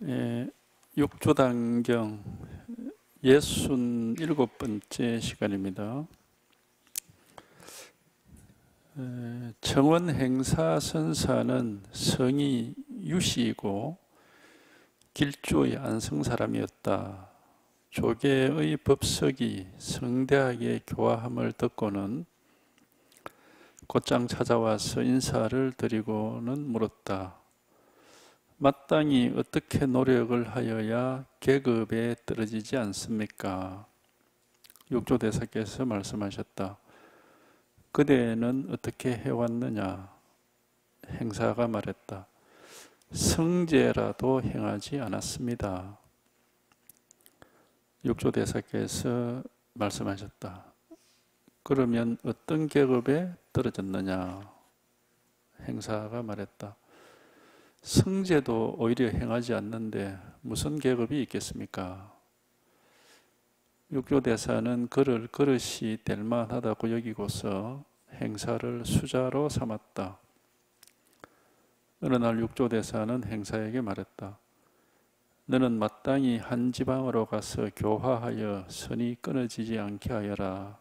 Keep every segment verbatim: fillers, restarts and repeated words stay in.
예, 육조단경 예순일곱 번째 시간입니다. 에, 청원 행사 선사는 성이 유씨이고 길조의 안성 사람이었다. 조계의 법석이 성대하게 교화함을 듣고는 곧장 찾아와서 인사를 드리고는 물었다. 마땅히 어떻게 노력을 하여야 계급에 떨어지지 않습니까? 육조대사께서 말씀하셨다. 그대는 어떻게 해왔느냐? 행사가 말했다. 성제라도 행하지 않았습니다. 육조대사께서 말씀하셨다. 그러면 어떤 계급에 떨어졌느냐? 행사가 말했다. 성제도 오히려 행하지 않는데 무슨 계급이 있겠습니까? 육조대사는 그를 그릇이 될 만하다고 여기고서 행사를 수자로 삼았다. 어느 날 육조대사는 행사에게 말했다. 너는 마땅히 한 지방으로 가서 교화하여 선이 끊어지지 않게 하여라.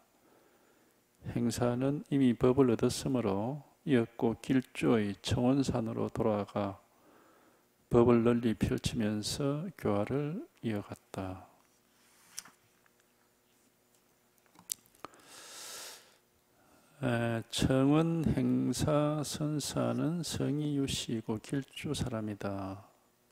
행사는 이미 법을 얻었으므로 이었고 길조의 청원산으로 돌아가 법을 널리 펼치면서 교화를 이어갔다. 에, 청원 행사 선사는 성이 유씨이고 길조 사람이다.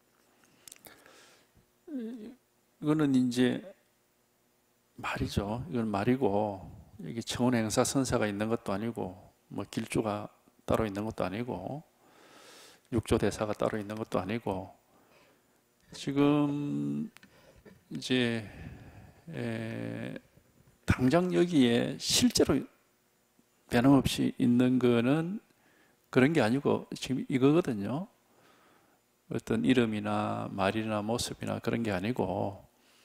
이거는 이제 말이죠. 이건 말이고 여기 청원 행사 선사가 있는 것도 아니고 뭐 길조가 따로 있는 것도 아니고 육조대사가 따로 있는 것도 아니고 지금 이제 에, 당장 여기에 실제로 변함없이 있는 거는 그런 게 아니고 지금 이거거든요. 어떤 이름이나 말이나 모습이나 그런 게 아니고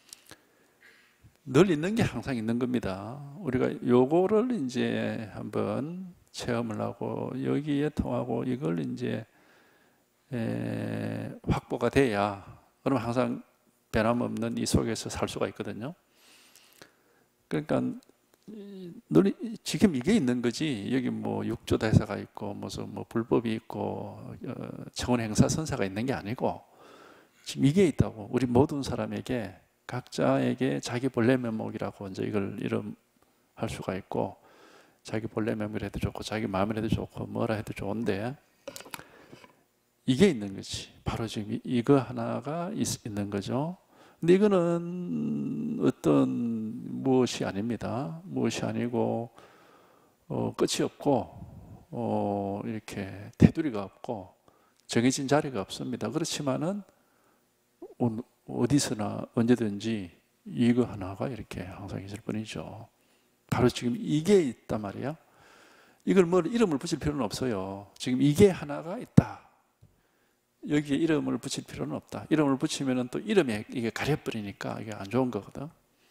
늘 있는 게 항상 있는 겁니다. 우리가 요거를 이제 한번 체험을 하고 여기에 통하고 이걸 이제 에, 확보가 돼야 그럼 항상 변함없는 이 속에서 살 수가 있거든요. 그러니까 늘 지금 이게 있는 거지. 여기 뭐 육조대사가 있고 무슨 뭐 불법이 있고 어, 청원 행사 선사가 있는 게 아니고 지금 이게 있다고. 우리 모든 사람에게 각자에게 자기 본래 면목이라고 이제 이걸 이름할 수가 있고 자기 본래 면목을 해도 좋고 자기 마음을 해도 좋고 뭐라 해도 좋은데 이게 있는 거지. 바로 지금 이거 하나가 있, 있는 거죠. 근데 이거는 어떤 무엇이 아닙니다. 무엇이 아니고 어, 끝이 없고 어, 이렇게 테두리가 없고 정해진 자리가 없습니다. 그렇지만은 어디서나 언제든지 이거 하나가 이렇게 항상 있을 뿐이죠. 바로 지금 이게 있단 말이야. 이걸 뭐 이름을 붙일 필요는 없어요. 지금 이게 하나가 있다. 여기에 이름을 붙일 필요는 없다. 이름을 붙이면 또 이름에 이게 가려버리니까 이게 안 좋은 거거든.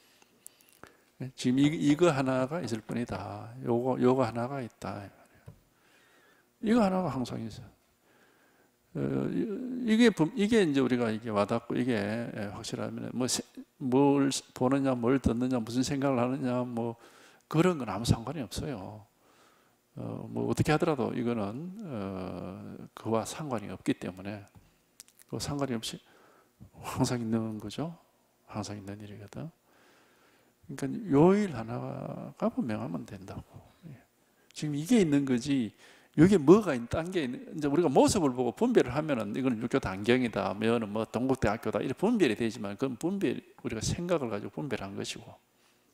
지금 이, 이거 하나가 있을 뿐이다. 요거, 요거 하나가 있다. 이거 하나가 항상 있어. 어, 이게, 이게 이제 우리가 이게 와닿고 이게 확실하면 뭐, 뭘 보느냐, 뭘 듣느냐, 무슨 생각을 하느냐, 뭐, 그런 건 아무 상관이 없어요. 어, 뭐 어떻게 하더라도 이거는 어, 그와 상관이 없기 때문에 그 상관이 없이 항상 있는 거죠. 항상 있는 일이거든. 그러니까 요 일 하나가 분명하면 된다고. 지금 이게 있는 거지. 여기 뭐가 있는 딴 게 있는. 이제 우리가 모습을 보고 분별을 하면은 이건 육교 단경이다, 뭐는 뭐 동국대학교다 이렇게 분별이 되지만 그건 분별 우리가 생각을 가지고 분별한 것이고.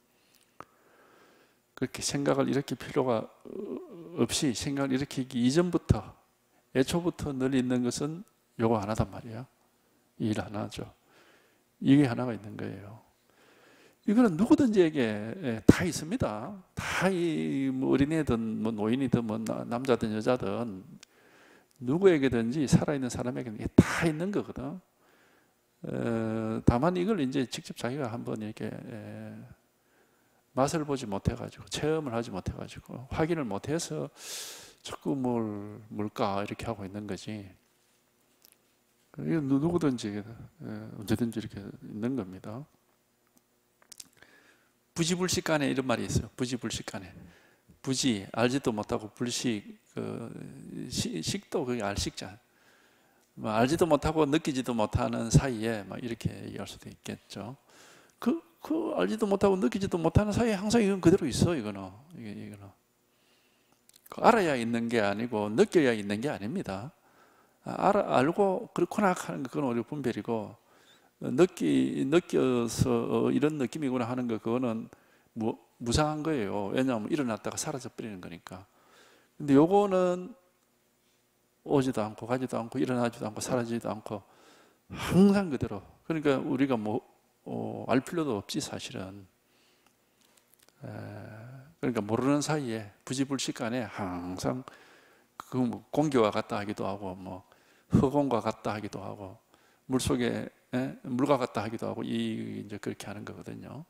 그렇게 생각을 일으킬 필요가 없이 생각을 일으키기 이전부터 애초부터 늘 있는 것은 요거 하나단 말이야. 이 일 하나죠. 이게 하나가 있는 거예요. 이거는 누구든지에게 다 있습니다. 다 이 뭐 어린애든 뭐 노인이든 뭐 남자든 여자든 누구에게든지 살아있는 사람에게는 다 있는 거거든. 어, 다만 이걸 이제 직접 자기가 한번 이렇게 에, 맛을 보지 못해가지고 체험을 하지 못해가지고 확인을 못해서 자꾸 뭘 뭘까 이렇게 하고 있는 거지. 이게 누구든지 언제든지 이렇게 있는 겁니다. 부지불식간에 이런 말이 있어요. 부지불식간에. 부지 알지도 못하고 불식 그 시, 식도 그게 알식자. 뭐 알지도 못하고 느끼지도 못하는 사이에 막 이렇게 얘기할 수도 있겠죠. 그, 그 알지도 못하고 느끼지도 못하는 사이에 항상 이건 그대로 있어. 이거는 이게 이거는 그 알아야 있는 게 아니고 느껴야 있는 게 아닙니다. 알아 알고 그렇구나 하는 거 그건 우리 분별이고 느끼 느껴서 이런 느낌이구나 하는 거 그거는 무, 무상한 거예요. 왜냐하면 일어났다가 사라져 버리는 거니까. 근데 요거는 오지도 않고 가지도 않고 일어나지도 않고 사라지지도 않고 항상 그대로. 그러니까 우리가 뭐 어, 알 필요도 없지 사실은. 에, 그러니까 모르는 사이에 부지불식간에 항상 그 뭐 공기와 같다 하기도 하고 뭐 흑온과 같다 하기도 하고 물 속에 에? 물과 같다 하기도 하고 이 이제 그렇게 하는 거거든요.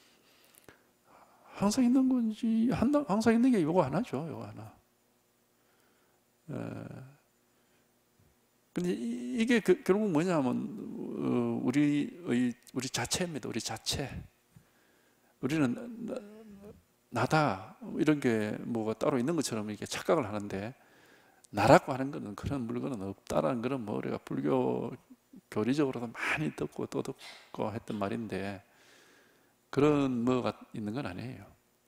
항상 있는 건지 항상 있는 게 요거 하나죠. 요거 하나. 에. 근데 이게 그, 결국 뭐냐면 우리의 우리 자체입니다. 우리 자체. 우리는 나다 이런 게 뭐가 따로 있는 것처럼 이렇게 착각을 하는데 나라고 하는 것은 그런 물건은 없다라는 것은 뭐 우리가 불교 교리적으로도 많이 듣고 또 듣고 했던 말인데 그런 뭐가 있는 건 아니에요.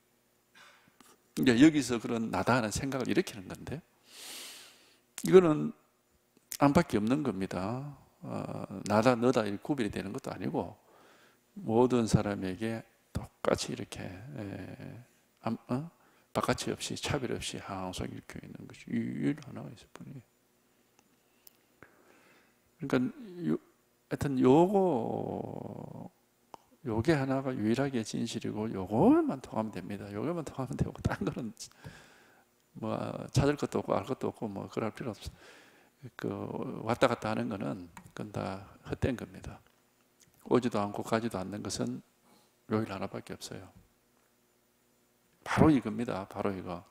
이제 여기서 그런 나다 하는 생각을 일으키는 건데 이거는 안밖에 없는 겁니다. 어, 나다 너다 이 구별이 되는 것도 아니고 모든 사람에게 똑같이 이렇게 에, 안, 어? 바깥이 없이 차별 없이 항상 이렇게 있는 것이 이 하나가 있을 뿐이에요. 그러니까 요, 하여튼 요거 요게 하나가 유일하게 진실이고 요거만 통하면 됩니다. 요거만 통하면 되고 딴 거는 뭐 찾을 것도 없고 알 것도 없고 뭐 그럴 필요 없어. 그 왔다 갔다 하는 거는 그건 다 헛된 겁니다. 오지도 않고 가지도 않는 것은 요일 하나밖에 없어요. 바로 이겁니다. 바로 이거.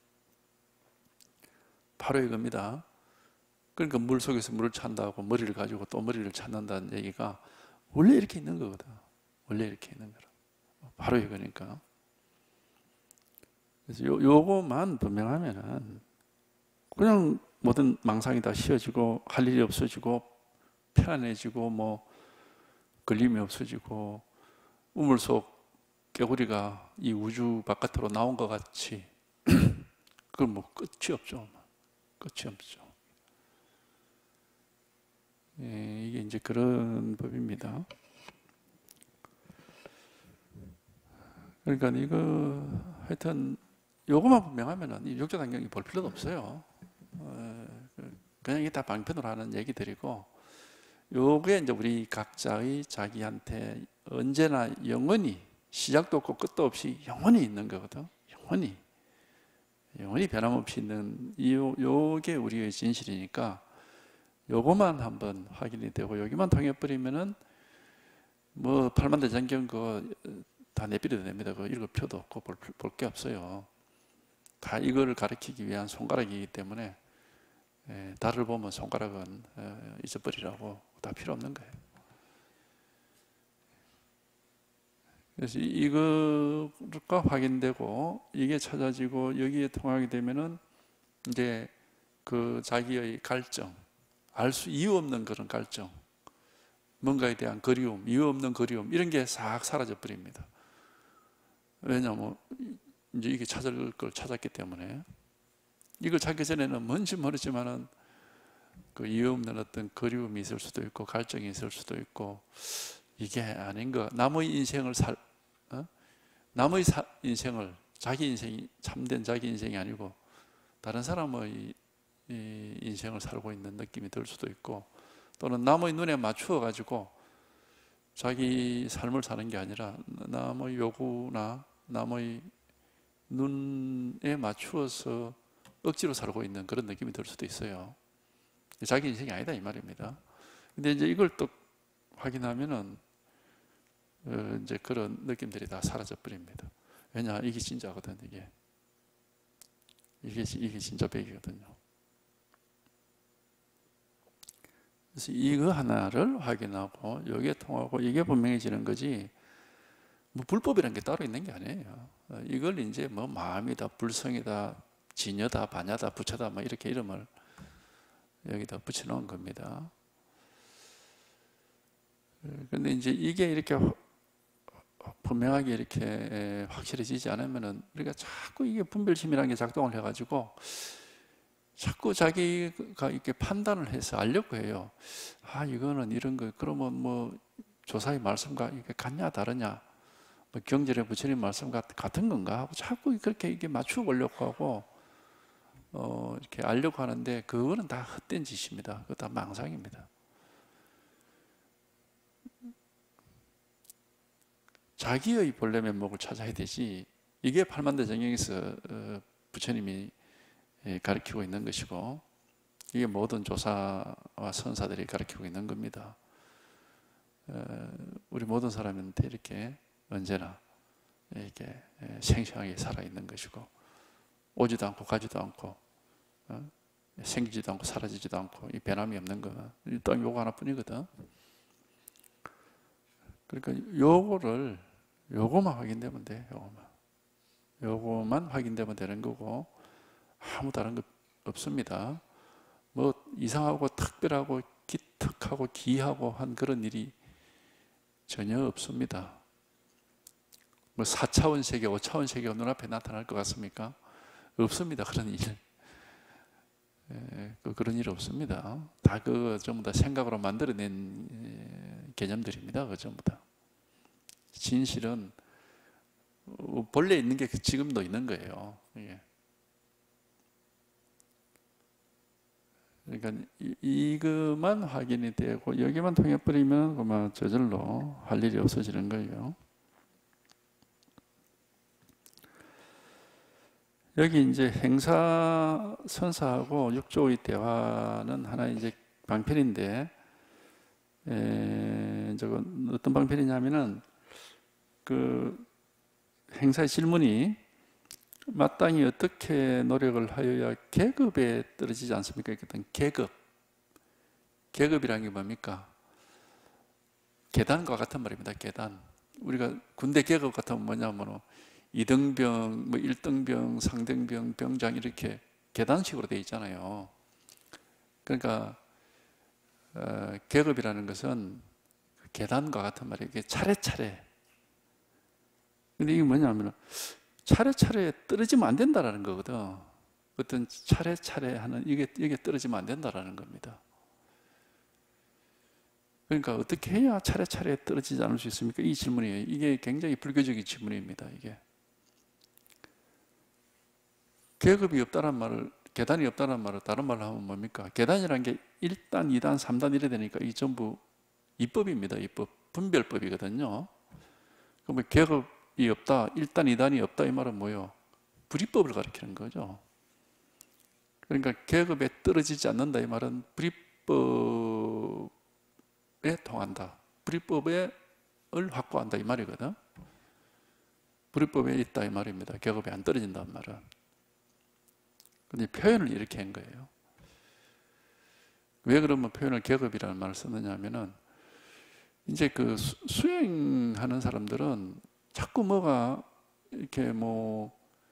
바로 이겁니다. 그러니까 물 속에서 물을 찾는다고 머리를 가지고 또 머리를 찾는다는 얘기가 원래 이렇게 있는 거거든. 원래 이렇게 있는 거라. 바로 이거니까. 그래서 요, 요거만 분명하면은 그냥 모든 망상이 다 쉬어지고 할 일이 없어지고 편안해지고 뭐 걸림이 없어지고 우물 속 개구리가 이 우주 바깥으로 나온 것 같이 그건 뭐 끝이 없죠. 끝이 없죠. 예, 이게 이제 그런 법입니다. 그러니까 이거 하여튼 요것만 분명하면은 이 육조단경이 볼 필요도 없어요. 그냥 이게 다 방편으로 하는 얘기들이고 요게 이제 우리 각자의 자기한테 언제나 영원히 시작도 없고 끝도 없이 영원히 있는 거거든. 영원히 영원히 변함없이 있는 이 요게 우리의 진실이니까 요거만 한번 확인이 되고 여기만 통해버리면은 뭐 팔만대장경 그거 다 내비려도 됩니다. 그거 읽을 필요도 없고 볼 게 없어요. 다 이거를 가르치기 위한 손가락이기 때문에 예, 달을 보면 손가락은 예, 잊어버리라고 다 필요 없는 거예요. 그래서 이거가 확인되고 이게 찾아지고 여기에 통하게 되면은 이제 그 자기의 갈증, 알 수 이유 없는 그런 갈증, 뭔가에 대한 그리움, 이유 없는 그리움 이런 게 싹 사라져 버립니다. 왜냐하면 이제 이게 찾을 걸 찾았기 때문에 이걸 찾기 전에는 뭔지 모르지만은 그 이유 없는 어떤 그리움이 있을 수도 있고 갈증이 있을 수도 있고 이게 아닌 거 남의 인생을 살 어? 남의 사, 인생을 자기 인생이 참된 자기 인생이 아니고 다른 사람의 이 인생을 살고 있는 느낌이 들 수도 있고 또는 남의 눈에 맞추어 가지고 자기 삶을 사는 게 아니라 남의 요구나 남의 눈에 맞추어서 억지로 살고 있는 그런 느낌이 들 수도 있어요. 자기 인생이 아니다 이 말입니다. 근데 이제 이걸 또 확인하면은 어 이제 그런 느낌들이 다 사라져 버립니다. 왜냐 이게 진짜거든 이게 이게 이게 진짜 백이거든요. 그래서 이거 하나를 확인하고 이게 통하고 이게 분명해지는 거지, 뭐 불법이라는 게 따로 있는 게 아니에요. 이걸 이제 뭐 마음이다, 불성이다, 진여다, 반야다, 부처다, 뭐 이렇게 이름을 여기다 붙여놓은 겁니다. 근데 이제 이게 이렇게 분명하게 이렇게 확실해지지 않으면은 우리가 자꾸 이게 분별심이라는 게 작동을 해가지고 자꾸 자기가 이렇게 판단을 해서 알려고 해요. 아, 이거는 이런 거, 그러면 뭐 조사의 말씀과 이게 같냐, 다르냐, 뭐 경전의 부처님 말씀과 같은 건가 하고 자꾸 그렇게 이게 맞추어 보려고 하고, 어, 이렇게 알려고 하는데 그거는 다 헛된 짓입니다. 그거 다 망상입니다. 자기의 본래 면목을 찾아야 되지, 이게 팔만대정경에서 부처님이 가르치고 있는 것이고, 이게 모든 조사와 선사들이 가르치고 있는 겁니다. 우리 모든 사람한테 이렇게 언제나 이렇게 생생하게 살아있는 것이고, 오지도 않고 가지도 않고 생기지도 않고 사라지지도 않고 이 변함이 없는 거, 딱 요거 하나뿐이거든. 그러니까 요거를 요거만 확인되면 돼. 요거만 요거만 확인되면 되는 거고 아무 다른 거 없습니다. 뭐 이상하고 특별하고 기특하고 기이하고 한 그런 일이 전혀 없습니다. 뭐 사 차원 세계, 오 차원 세계가 눈앞에 나타날 것 같습니까? 없습니다. 그런 일. 예, 그런 일 없습니다. 다 그 전부 다 생각으로 만들어낸 개념들입니다. 그 전부 다. 진실은 본래 있는 게 지금도 있는 거예요. 예. 그러니까 이, 이것만 확인이 되고 여기만 통해버리면 그만 저절로 할 일이 없어지는 거예요. 여기 이제 행사 선사하고 육조의 대화는 하나 이제 방편인데, 에, 저건 어떤 방편이냐면은 그 행사의 질문이 마땅히 어떻게 노력을 하여야 계급에 떨어지지 않습니까? 어떤 계급, 계급이라는 게 뭡니까? 계단과 같은 말입니다. 계단. 우리가 군대 계급 같으면 뭐냐면 이등병, 뭐 일등병, 상등병, 병장 이렇게 계단식으로 되어 있잖아요. 그러니까 어, 계급이라는 것은 계단과 같은 말이에요. 이게 차례차례. 근데 이게 뭐냐면 차례차례 떨어지면 안 된다라는 거거든. 어떤 차례차례 하는 이게 이게 떨어지면 안 된다라는 겁니다. 그러니까 어떻게 해야 차례차례 떨어지지 않을 수 있습니까? 이 질문이에요. 이게 굉장히 불교적인 질문입니다. 이게 계급이 없다는 말을, 계단이 없다는 말을 다른 말로 하면 뭡니까? 계단이라는 게 일 단, 이 단, 삼 단 이래 되니까 이 전부 이법입니다. 이법, 분별법이거든요. 그러면 계급이 없다, 일 단, 이 단이 없다 이 말은 뭐예요? 불이법을 가리키는 거죠. 그러니까 계급에 떨어지지 않는다 이 말은 불이법에 통한다, 불이법을 확보한다 이 말이거든. 불이법에 있다 이 말입니다. 계급에 안 떨어진다는 말은. 근데 표현을 이렇게 한 거예요. 왜 그러면 표현을 계급이라는 말을 썼느냐 하면은 이제 그 수, 수행하는 사람들은 자꾸 뭐가 이렇게 뭐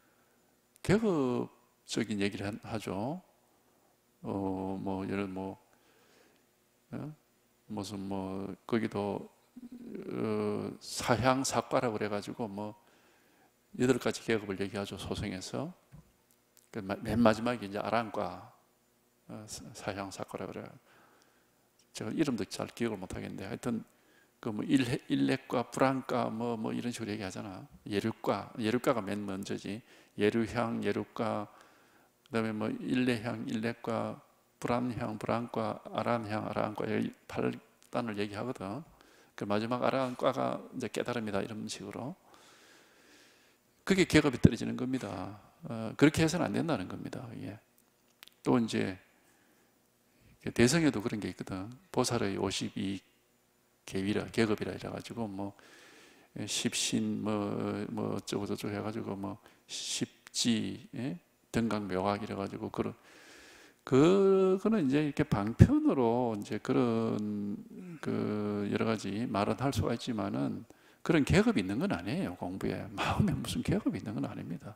계급적인 얘기를 하죠. 어, 뭐 예를 뭐 어? 무슨 뭐 거기도 어, 사향사과라고 그래가지고 뭐 여덟 가지 계급을 얘기하죠. 소승에서. 맨 마지막에 이제 아란과 사향사과라 그래요. 제가 이름도 잘 기억을 못 하겠는데 하여튼 그 뭐 일렉과 불안과 뭐 뭐 이런 식으로 얘기하잖아. 예류과, 예류과가 맨 먼저지. 예류향, 예류과, 그다음에 뭐 일레향, 일렉과, 불안향, 불안과, 아란향, 아란과 팔 단을 얘기하거든. 그 마지막 아란과가 이제 깨달음이다 이런 식으로. 그게 계급이 떨어지는 겁니다. 어, 그렇게 해서는 안 된다는 겁니다. 예. 또 이제 대성에도 그런 게 있거든. 보살의 오십이 계위라, 계급이라 해가지고 뭐 십신 뭐 뭐 어쩌고 저쩌고 해가지고 뭐 십지, 예? 등강묘각 이래가지고 그런 그거는 이제 이렇게 방편으로 이제 그런 그 여러 가지 말은 할 수가 있지만은 그런 계급이 있는 건 아니에요. 공부에 마음에 무슨 계급이 있는 건 아닙니다.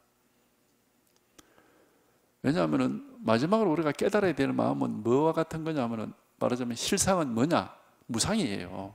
왜냐하면은 마지막으로 우리가 깨달아야 될 마음은 뭐와 같은 거냐면은 말하자면 실상은 뭐냐? 무상이에요.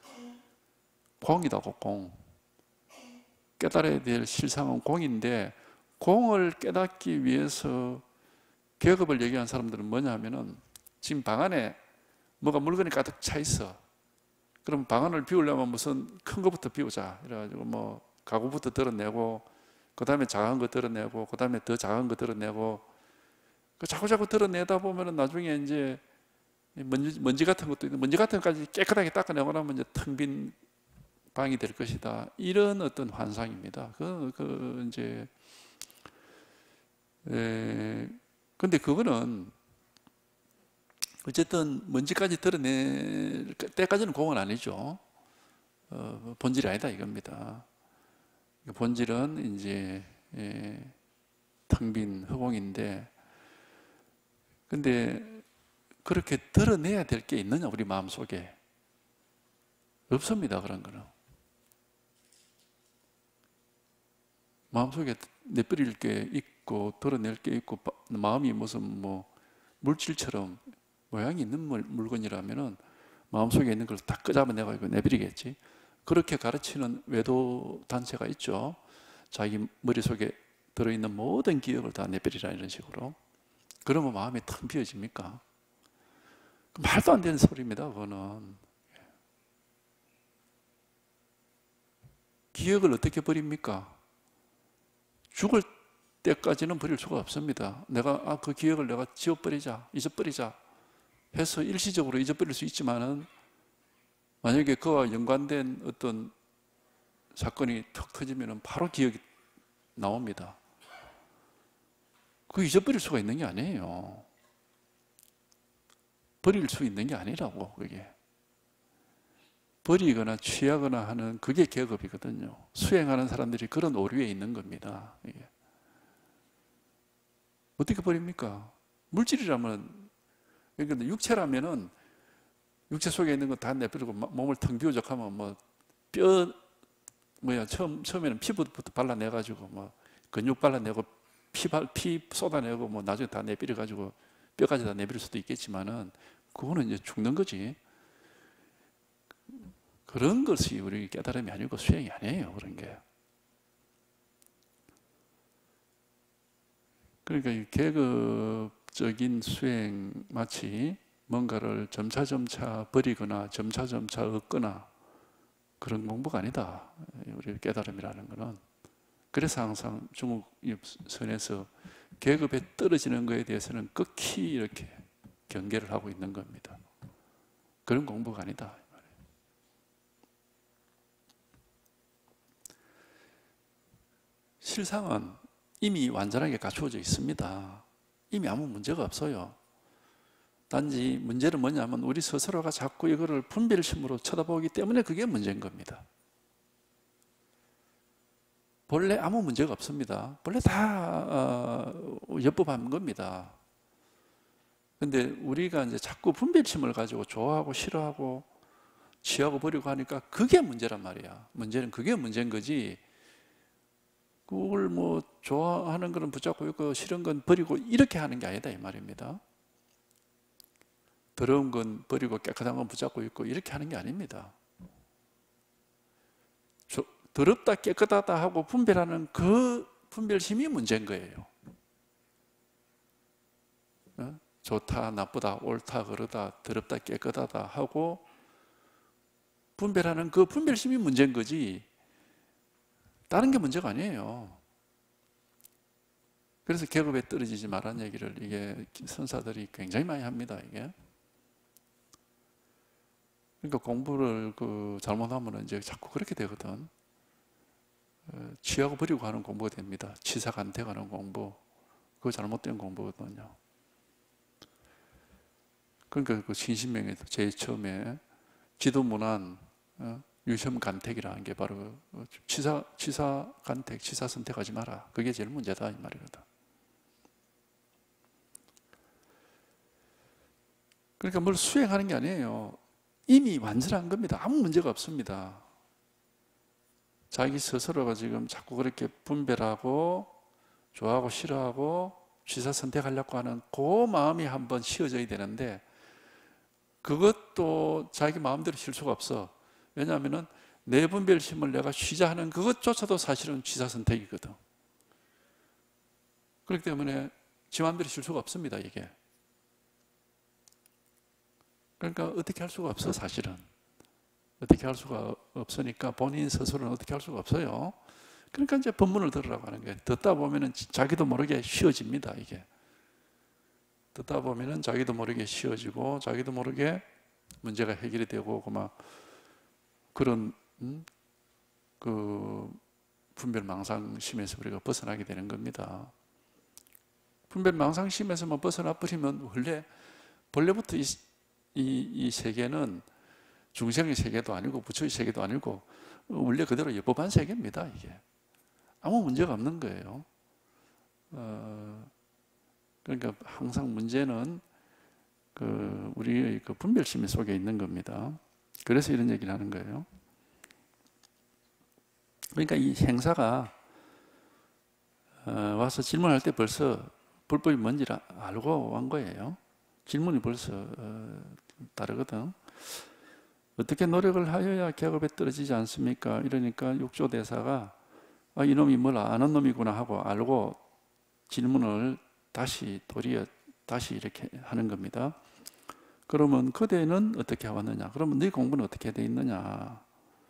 공이다, 공. 깨달아야 될 실상은 공인데, 공을 깨닫기 위해서 계급을 얘기한 사람들은 뭐냐 하면은 지금 방 안에 뭐가 물건이 가득 차 있어. 그럼 방 안을 비우려면 무슨 큰 거부터 비우자. 이래가지고 뭐 가구부터 드러내고, 그 다음에 작은 거 드러내고, 그 다음에 더 작은 거 드러내고, 그 자꾸 자꾸 드러내다 보면은 나중에 이제 먼지, 먼지 같은 것도 있는데, 먼지 같은 것까지 깨끗하게 닦아내고 나면 이제 텅 빈 방이 될 것이다. 이런 어떤 환상입니다. 그, 그 이제 에, 근데 그거는 어쨌든 먼지까지 드러낼 때까지는 공은 아니죠. 어, 본질이 아니다 이겁니다. 본질은 이제 예, 텅 빈 허공인데, 근데 그렇게 드러내야 될 게 있느냐 우리 마음속에? 없습니다. 그런 거는 마음속에 내버릴 게 있고 드러낼 게 있고, 마음이 무슨 뭐 물질처럼 모양이 있는 물건이라면은 마음속에 있는 걸 다 끄잡아내고 내버리겠지. 그렇게 가르치는 외도 단체가 있죠. 자기 머릿속에 들어있는 모든 기억을 다 내버리라 이런 식으로. 그러면 마음이 텅 비어집니까? 말도 안 되는 소리입니다. 그거는 기억을 어떻게 버립니까? 죽을 때까지는 버릴 수가 없습니다. 내가 아, 그 기억을 내가 지워버리자, 잊어버리자 해서 일시적으로 잊어버릴 수 있지만은, 만약에 그와 연관된 어떤 사건이 턱 터지면은 바로 기억이 나옵니다. 그 잊어버릴 수가 있는 게 아니에요. 버릴 수 있는 게 아니라고. 그게 버리거나 취하거나 하는 그게 계급이거든요. 수행하는 사람들이 그런 오류에 있는 겁니다. 이게 어떻게 버립니까? 물질이라면, 그러니까 육체라면은 육체 속에 있는 거 다 내버리고 몸을 텅 비우적하면 뭐 뼈 뭐야 처음 처음에는 피부부터 발라내가지고 뭐 근육 발라내고 피, 발, 피 쏟아내고 뭐 나중에 다 내버려가지고 뼈까지 다 내버릴 수도 있겠지만은 그거는 이제 죽는 거지. 그런 것이 우리 깨달음이 아니고 수행이 아니에요. 그런 게. 그러니까 이 계급적인 수행, 마치 뭔가를 점차점차 버리거나 점차점차 얻거나 그런 공부가 아니다. 우리 깨달음이라는 것은. 그래서 항상 중국 선에서 계급에 떨어지는 것에 대해서는 극히 이렇게 경계를 하고 있는 겁니다. 그런 공부가 아니다. 실상은 이미 완전하게 갖추어져 있습니다. 이미 아무 문제가 없어요. 단지 문제는 뭐냐면 우리 스스로가 자꾸 이거를 분별심으로 쳐다보기 때문에 그게 문제인 겁니다. 본래 아무 문제가 없습니다. 본래 다 어, 엽법한 겁니다. 근데 우리가 이제 자꾸 분별심을 가지고 좋아하고 싫어하고 취하고 버리고 하니까 그게 문제란 말이야. 문제는 그게 문제인 거지. 그걸 뭐 좋아하는 거는 붙잡고 있고 싫은 건 버리고 이렇게 하는 게 아니다 이 말입니다. 더러운 건 버리고 깨끗한 건 붙잡고 있고 이렇게 하는 게 아닙니다. 저, 더럽다 깨끗하다 하고 분별하는 그 분별심이 문제인 거예요. 어? 좋다 나쁘다 옳다 그르다 더럽다 깨끗하다 하고 분별하는 그 분별심이 문제인 거지 다른 게 문제가 아니에요. 그래서 계급에 떨어지지 말라는 얘기를 이게 선사들이 굉장히 많이 합니다. 이게 그러니까 공부를 그 잘못하면 이제 자꾸 그렇게 되거든. 취하고 버리고 하는 공부가 됩니다. 치사간택하는 공부, 그거 잘못된 공부거든요. 그러니까 그 신신명에도 제일 처음에 지도문안 어? 유심간택이라는 게 바로 치사, 치사간택, 치사선택하지 마라. 그게 제일 문제다 이 말이거든. 그러니까 뭘 수행하는 게 아니에요. 이미 완전한 겁니다. 아무 문제가 없습니다. 자기 스스로가 지금 자꾸 그렇게 분별하고 좋아하고 싫어하고 취사 선택하려고 하는 그 마음이 한번 쉬어져야 되는데, 그것도 자기 마음대로 쉴 수가 없어. 왜냐하면 내 분별심을 내가 쉬자 하는 그것조차도 사실은 취사 선택이거든. 그렇기 때문에 지 마음대로 쉴 수가 없습니다, 이게. 그러니까 어떻게 할 수가 없어, 사실은. 어떻게 할 수가 없으니까 본인 스스로는 어떻게 할 수가 없어요. 그러니까 이제 법문을 들으라고 하는 거예요. 듣다 보면은 자기도 모르게 쉬워집니다, 이게. 듣다 보면은 자기도 모르게 쉬워지고, 자기도 모르게 문제가 해결이 되고, 막 그런, 음? 그, 분별망상심에서 우리가 벗어나게 되는 겁니다. 분별망상심에서만 벗어나 버리면 원래, 본래부터 이, 이, 이 세계는 중생의 세계도 아니고 부처의 세계도 아니고 원래 그대로 예법한 세계입니다, 이게. 아무 문제가 없는 거예요. 어, 그러니까 항상 문제는 그 우리의 그 분별심 속에 있는 겁니다. 그래서 이런 얘기를 하는 거예요. 그러니까 이 행사가 어, 와서 질문할 때 벌써 불법이 뭔지를 알고 온 거예요. 질문이 벌써 어, 다르거든. 어떻게 노력을 하여야 계급에 떨어지지 않습니까? 이러니까 육조대사가 아, 이놈이 뭘 아는 놈이구나 하고 알고 질문을 다시 도리어 다시 이렇게 하는 겁니다. 그러면 그대는 어떻게 왔느냐? 그러면 네 공부는 어떻게 돼 있느냐?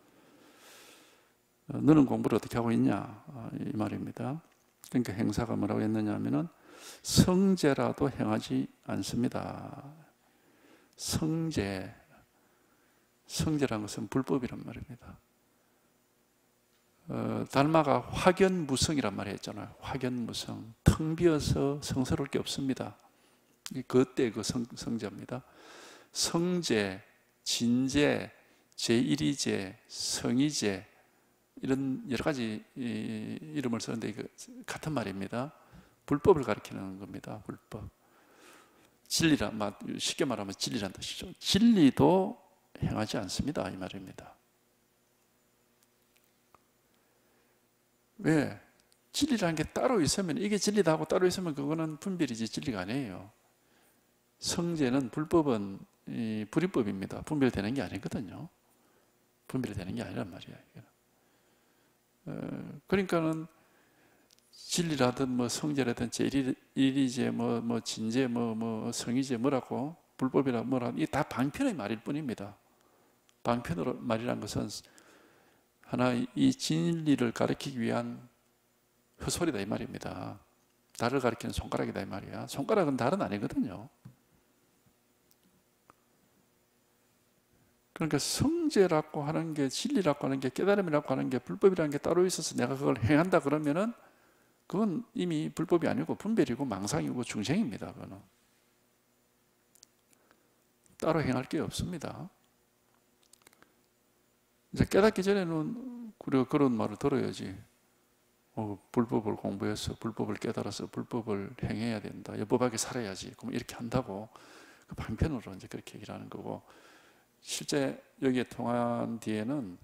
너는 공부를 어떻게 하고 있냐? 이 말입니다. 그러니까 행사가 뭐라고 했느냐 하면은 성제라도 행하지 않습니다. 성제. 성제라는 것은 불법이란 말입니다. 어, 달마가 확연무성이란 말 했잖아요. 확연무성. 텅 비어서 성스러울 게 없습니다. 그때 그 성, 성제입니다. 성제, 진제, 제일이제, 성이제 이런 여러 가지 이, 이름을 쓰는데 그 같은 말입니다. 불법을 가리키는 겁니다. 불법. 진리라, 쉽게 말하면 진리란 뜻이죠. 진리도 행하지 않습니다, 이 말입니다. 왜? 진리라는 게 따로 있으면, 이게 진리다 하고 따로 있으면 그거는 분별이지 진리가 아니에요. 성제는, 불법은 이 불이법입니다. 분별되는 게 아니거든요. 분별되는 게 아니란 말이야. 어, 그러니까는 진리라든 뭐 성제라든 제일이제 뭐, 뭐 진제 뭐, 뭐 성이제 뭐라고 불법이라 뭐라 이게 다 방편의 말일 뿐입니다. 방편으로 말이란 것은 하나 이 진리를 가리키기 위한 헛소리다 이 말입니다. 달을 가리키는 손가락이다 이 말이야. 손가락은 달은 아니거든요. 그러니까 성제라고 하는 게, 진리라고 하는 게, 깨달음이라고 하는 게, 불법이라는 게 따로 있어서 내가 그걸 행한다 그러면은 그건 이미 불법이 아니고 분별이고 망상이고 중생입니다. 그거는 따로 행할 게 없습니다. 이제 깨닫기 전에는 우리가 그런 말을 들어야지. 어, 불법을 공부해서 불법을 깨달아서 불법을 행해야 된다. 여법하게 살아야지. 그럼 이렇게 한다고 그 방편으로 이제 그렇게 얘기를 하는 거고, 실제 여기에 통한 뒤에는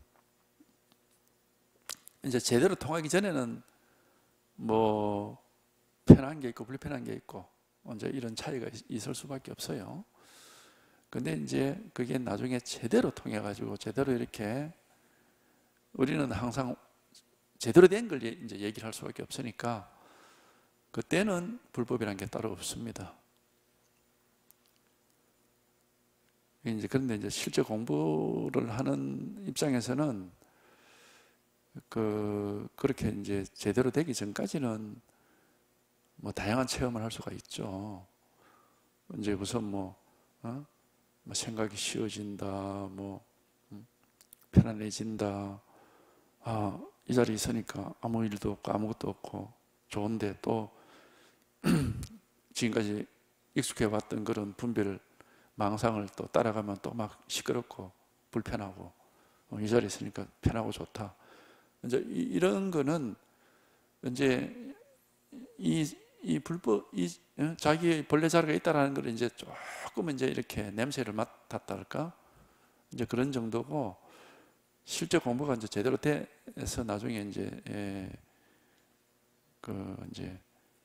이제 제대로 통하기 전에는 뭐 편한 게 있고 불편한 게 있고 이제 이런 차이가 있을 수밖에 없어요. 근데 이제 그게 나중에 제대로 통해 가지고 제대로 이렇게, 우리는 항상 제대로 된 걸 이제 얘기를 할 수밖에 없으니까 그때는 불법이라는 게 따로 없습니다. 이제 그런데 이제 실제 공부를 하는 입장에서는 그 그렇게 이제 제대로 되기 전까지는 뭐 다양한 체험을 할 수가 있죠. 이제 우선 뭐, 어? 뭐 생각이 쉬워진다, 뭐 음? 편안해진다. 아, 이 자리에 있으니까 아무 일도 없고 아무것도 없고 좋은데 또 지금까지 익숙해 왔던 그런 분별 망상을 또 따라가면 또 막 시끄럽고 불편하고, 어, 이 자리에 있으니까 편하고 좋다. 이제 이런 거는 이제 이 이 불법, 이 어? 자기의 본래 자리가 있다라는 걸 이제 조금 이제 이렇게 냄새를 맡았다 할까? 이제 그런 정도고, 실제 공부가 이제 제대로 돼서 나중에 이제 예, 그 이제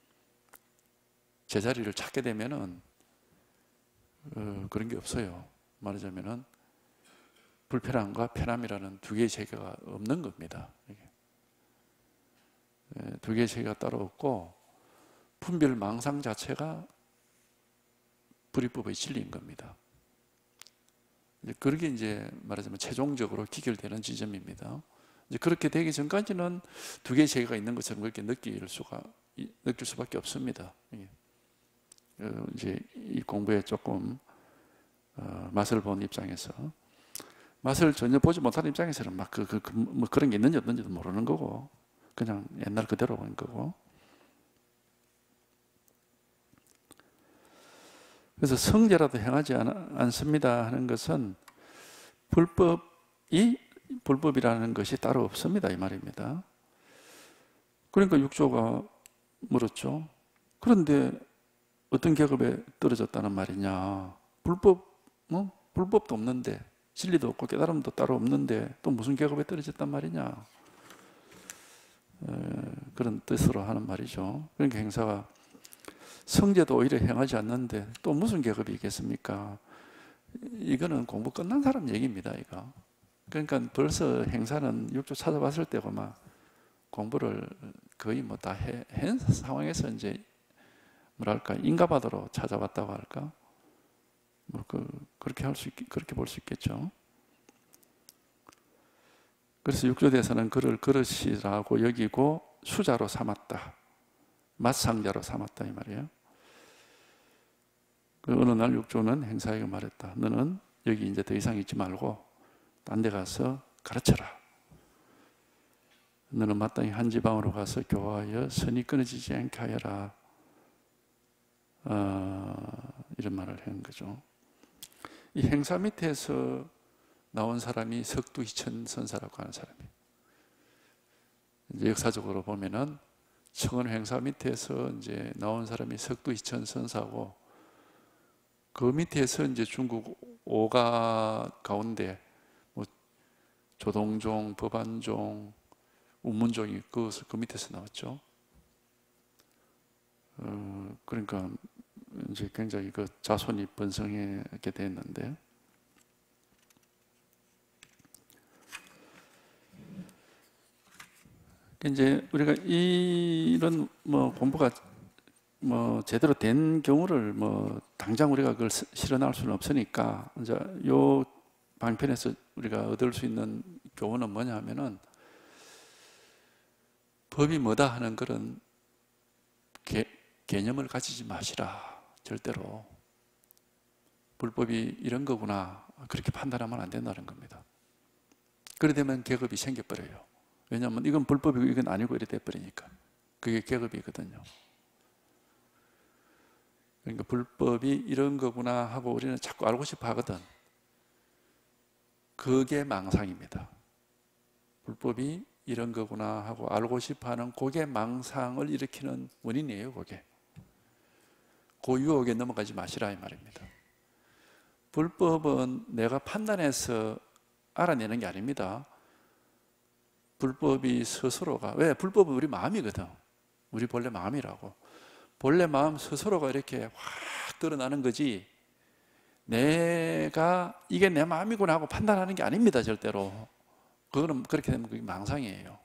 제자리를 찾게 되면은 어, 그런 게 없어요. 말하자면은 불편함과 편함이라는 두 개의 세계가 없는 겁니다. 예, 두 개의 세계가 따로 없고 분별 망상 자체가 불이법의 진리인 겁니다. 이제 그렇게 이제 말하자면 최종적으로 기결되는 지점입니다. 이제 그렇게 되기 전까지는 두 개의 세계가 있는 것처럼 그렇게 느낄 수가 느낄 수밖에 없습니다. 이제 이 공부에 조금 어, 맛을 본 입장에서, 맛을 전혀 보지 못하는 입장에서는 막 그, 그, 그, 뭐 그런 게 있는지 없는지도 모르는 거고, 그냥 옛날 그대로 온 거고. 그래서 성제라도 행하지 않, 않습니다 하는 것은 불법이 불법이라는 것이 따로 없습니다 이 말입니다. 그러니까 육조가 물었죠. 그런데 어떤 계급에 떨어졌다는 말이냐? 불법, 뭐 불법도 없는데, 진리도 없고 깨달음도 따로 없는데 또 무슨 계급에 떨어졌단 말이냐? 에, 그런 뜻으로 하는 말이죠. 그러니까 행사가 성제도 오히려 행하지 않는데 또 무슨 계급이 있겠습니까? 이거는 공부 끝난 사람 얘기입니다, 이거. 그러니까 벌써 행사는 육조 찾아봤을 때고 막 공부를 거의 뭐 다 한 상황에서 이제 뭐랄까 인가받으러 찾아왔다고 할까? 뭐 그, 그렇게 할 수 있, 그렇게 볼 수 있겠죠. 그래서 육조대에서는 그를 그릇이라고 여기고 수자로 삼았다. 맞상자로 삼았다 이 말이에요. 어느 날 육조는 행사에게 말했다. 너는 여기 이제 더 이상 있지 말고 딴 데 가서 가르쳐라. 너는 마땅히 한 지방으로 가서 교화하여 선이 끊어지지 않게 하여라. 어, 이런 말을 한 거죠. 이 행사 밑에서 나온 사람이 석두희천 선사라고 하는 사람이에요. 이제 역사적으로 보면은 청원 행사 밑에서 이제 나온 사람이 석두희천 선사고, 그 밑에서 이제 중국 오가 가운데 뭐 조동종, 법안종, 운문종이 그, 그 밑에서 나왔죠. 어, 그러니까 이제 굉장히 그 자손이 번성하게 됐는데, 이제 우리가 이런 뭐 공부가 뭐 제대로 된 경우를 뭐 당장 우리가 그걸 실현할 수는 없으니까, 이제 요 방편에서 우리가 얻을 수 있는 교훈은 뭐냐 하면은, 법이 뭐다 하는 그런 개, 개념을 가지지 마시라. 절대로 불법이 이런 거구나 그렇게 판단하면 안 된다는 겁니다. 그래 되면 계급이 생겨버려요. 왜냐하면 이건 불법이고 이건 아니고 이래 돼버리니까. 그게 계급이거든요. 그러니까 불법이 이런 거구나 하고 우리는 자꾸 알고 싶어 하거든. 그게 망상입니다. 불법이 이런 거구나 하고 알고 싶어 하는 그게 망상을 일으키는 원인이에요, 그게. 그 유혹에 넘어가지 마시라 이 말입니다. 불법은 내가 판단해서 알아내는 게 아닙니다. 불법이 스스로가, 왜? 불법은 우리 마음이거든. 우리 본래 마음이라고. 본래 마음 스스로가 이렇게 확 드러나는 거지, 내가 이게 내 마음이구나 하고 판단하는 게 아닙니다, 절대로. 그거는 그렇게 되면 그게 망상이에요.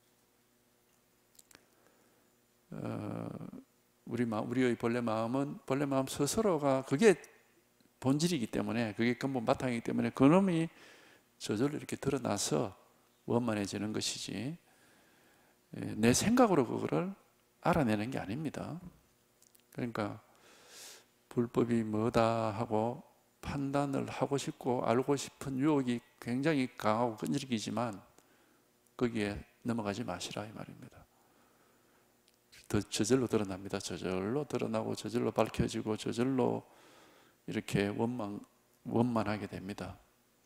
어, 우리 마음, 우리의 본래 마음은 본래 마음 스스로가 그게 본질이기 때문에, 그게 근본 바탕이기 때문에 그놈이 저절로 이렇게 드러나서 원만해지는 것이지, 내 생각으로 그거를 알아내는 게 아닙니다. 그러니까 불법이 뭐다 하고 판단을 하고 싶고 알고 싶은 유혹이 굉장히 강하고 끈질기지만 거기에 넘어가지 마시라 이 말입니다. 더 저절로 드러납니다. 저절로 드러나고 저절로 밝혀지고 저절로 이렇게 원만, 원만하게 됩니다.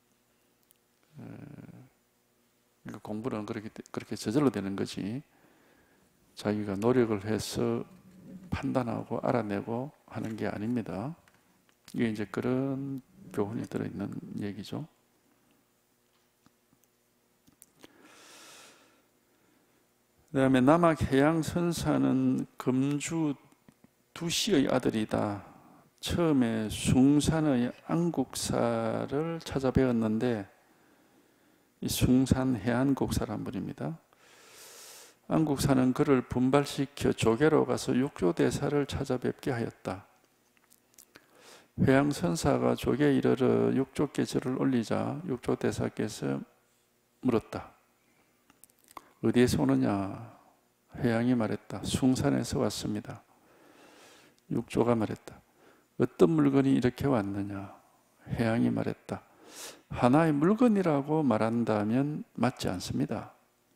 그러니까 공부는 그렇게, 그렇게 저절로 되는 거지, 자기가 노력을 해서 판단하고 알아내고 하는 게 아닙니다. 이게 이제 그런 교훈이 들어있는 얘기죠. 그 다음에 남악 해양선사는 금주 두씨의 아들이다. 처음에 숭산의 안국사를 찾아뵈었는데, 이 숭산 해안국사란 분입니다. 안국사는 그를 분발시켜 조계로 가서 육조대사를 찾아뵙게 하였다. 회양선사가 조계에 이르러 육조께 절을 올리자 육조대사께서 물었다. 어디에서 오느냐? 회양이 말했다. 숭산에서 왔습니다. 육조가 말했다. 어떤 물건이 이렇게 왔느냐? 회양이 말했다. 하나의 물건이라고 말한다면 맞지 않습니다.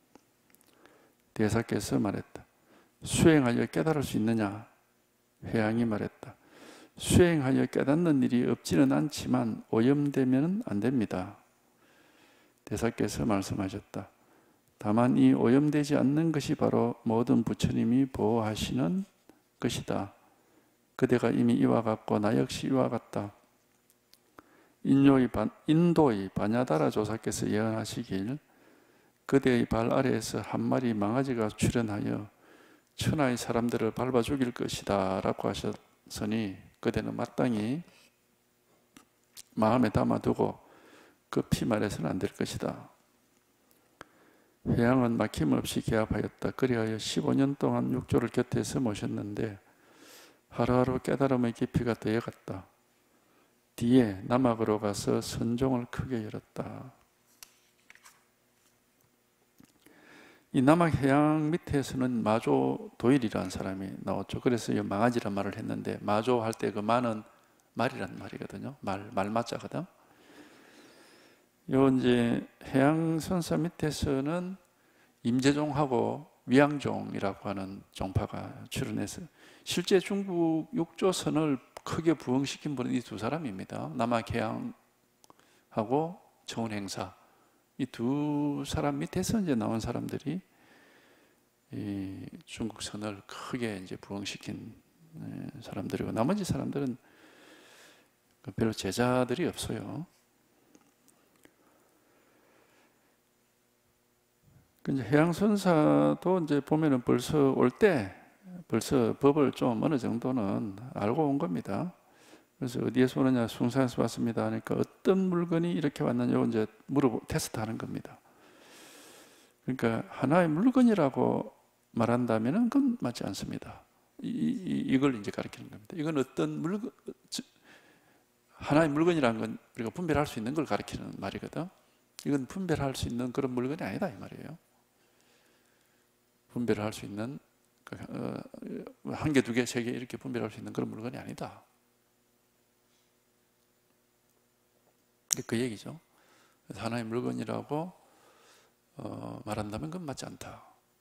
대사께서 말했다. 수행하여 깨달을 수 있느냐? 회양이 말했다. 수행하여 깨닫는 일이 없지는 않지만 오염되면 안 됩니다. 대사께서 말씀하셨다. 다만 이 오염되지 않는 것이 바로 모든 부처님이 보호하시는 것이다. 그대가 이미 이와 같고 나 역시 이와 같다. 인도의, 인도의 바냐다라 조사께서 예언하시길 그대의 발 아래에서 한 마리 망아지가 출현하여 천하의 사람들을 밟아 죽일 것이다 라고 하셨으니 그대는 마땅히 마음에 담아두고 급히 말해서는 안 될 것이다. 회양은 막힘없이 개합하였다. 그리하여 십오 년 동안 육조를 곁에서 모셨는데 하루하루 깨달음의 깊이가 더해갔다. 뒤에 남악으로 가서 선종을 크게 열었다. 이 남악 해양 밑에서는 마조 도일이라는 사람이 나왔죠. 그래서 이 망아지란 말을 했는데 마조 할 때 그 마는 말이란 말이거든요. 말, 말맞자거든. 요 이제 해양선사 밑에서는 임재종하고 위양종이라고 하는 종파가 출현해서 실제 중국 육조선을 크게 부흥시킨 분은 이 두 사람입니다. 남악해양하고 정운행사. 이 두 사람 밑에서 이제 나온 사람들이 이 중국선을 크게 이제 부흥시킨 사람들이고 나머지 사람들은 별로 제자들이 없어요. 이제 해양선사도 이제 보면은 벌써 올 때 벌써 법을 좀 어느 정도는 알고 온 겁니다. 그래서 어디에서 오느냐? 숭산에서 왔습니다. 하니까 어떤 물건이 이렇게 왔느냐? 이제 물어보, 테스트하는 겁니다. 그러니까 하나의 물건이라고 말한다면은 그건 맞지 않습니다. 이, 이, 이걸 이제 가르치는 겁니다. 이건 어떤 물건, 하나의 물건이라는 건 우리가 분별할 수 있는 걸 가르치는 말이거든. 이건 분별할 수 있는 그런 물건이 아니다 이 말이에요. 분별할 수 있는 한 개, 두 개, 세 개 이렇게 분별할 수 있는 그런 물건이 아니다. 그 얘기죠. 하나의 물건이라고 어, 말한다면 그건 맞지 않다.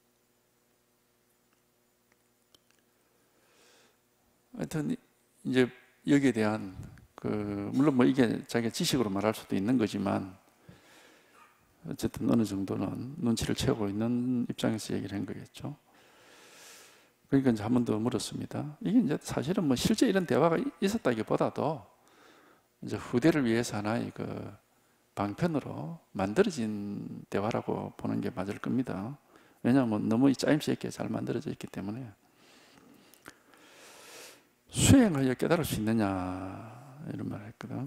하여튼 이제 여기에 대한 그 물론 뭐 이게 자기가 지식으로 말할 수도 있는 거지만 어쨌든 어느 정도는 눈치를 채우고 있는 입장에서 얘기를 한 거겠죠. 그러니까 이제 한 번 더 물었습니다. 이게 이제 사실은 뭐 실제 이런 대화가 있었다기보다도 이제 후대를 위해서 하나의 그 방편으로 만들어진 대화라고 보는 게 맞을 겁니다. 왜냐하면 너무 짜임새 있게 잘 만들어져 있기 때문에. 수행하여 깨달을 수 있느냐 이런 말을 했거든.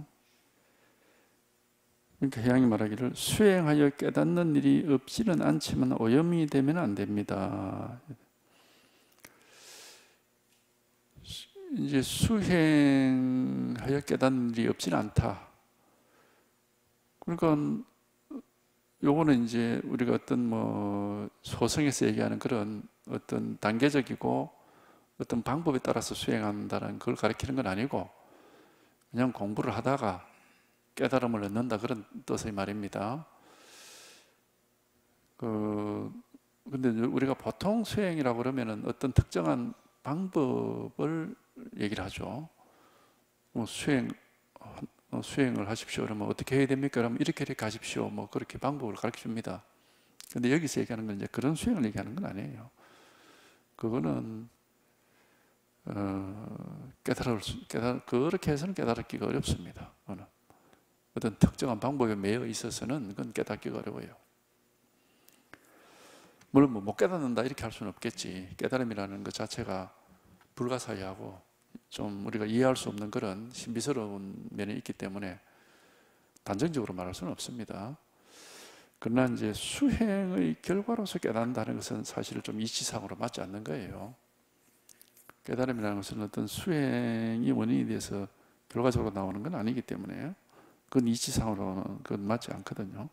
그러니까 해양이 말하기를 수행하여 깨닫는 일이 없지는 않지만 오염이 되면 안 됩니다. 이제 수행하여 깨닫는 일이 없지는 않다. 그러니까 요거는 이제 우리가 어떤 뭐 소성에서 얘기하는 그런 어떤 단계적이고 어떤 방법에 따라서 수행한다는 걸 가리키는 건 아니고 그냥 공부를 하다가 깨달음을 얻는다 그런 뜻의 말입니다. 그 근데 우리가 보통 수행이라고 그러면은 어떤 특정한 방법을 얘기를 하죠. 뭐 수행 어, 수행을 하십시오. 그러면 어떻게 해야 됩니까? 그러면 이렇게 이렇게 하십시오. 뭐 그렇게 방법을 가르쳐 줍니다. 근데 여기서 얘기하는 건 이제 그런 수행을 얘기하는 건 아니에요. 그거는 어, 깨달을 수, 깨달, 그렇게 해서는 깨달기가 어렵습니다. 어떤 특정한 방법에 매여 있어서는 그건 깨닫기가 어려워요. 물론 뭐 못 깨닫는다 이렇게 할 수는 없겠지. 깨달음이라는 것 자체가 불가사의하고 좀 우리가 이해할 수 없는 그런 신비스러운 면이 있기 때문에 단정적으로 말할 수는 없습니다. 그러나 이제 수행의 결과로서 깨닫는다는 것은 사실 좀 이치상으로 맞지 않는 거예요. 깨달음이라는 것은 어떤 수행이 원인이 돼서 결과적으로 나오는 건 아니기 때문에 그건 이치상으로는 그건 맞지 않거든요.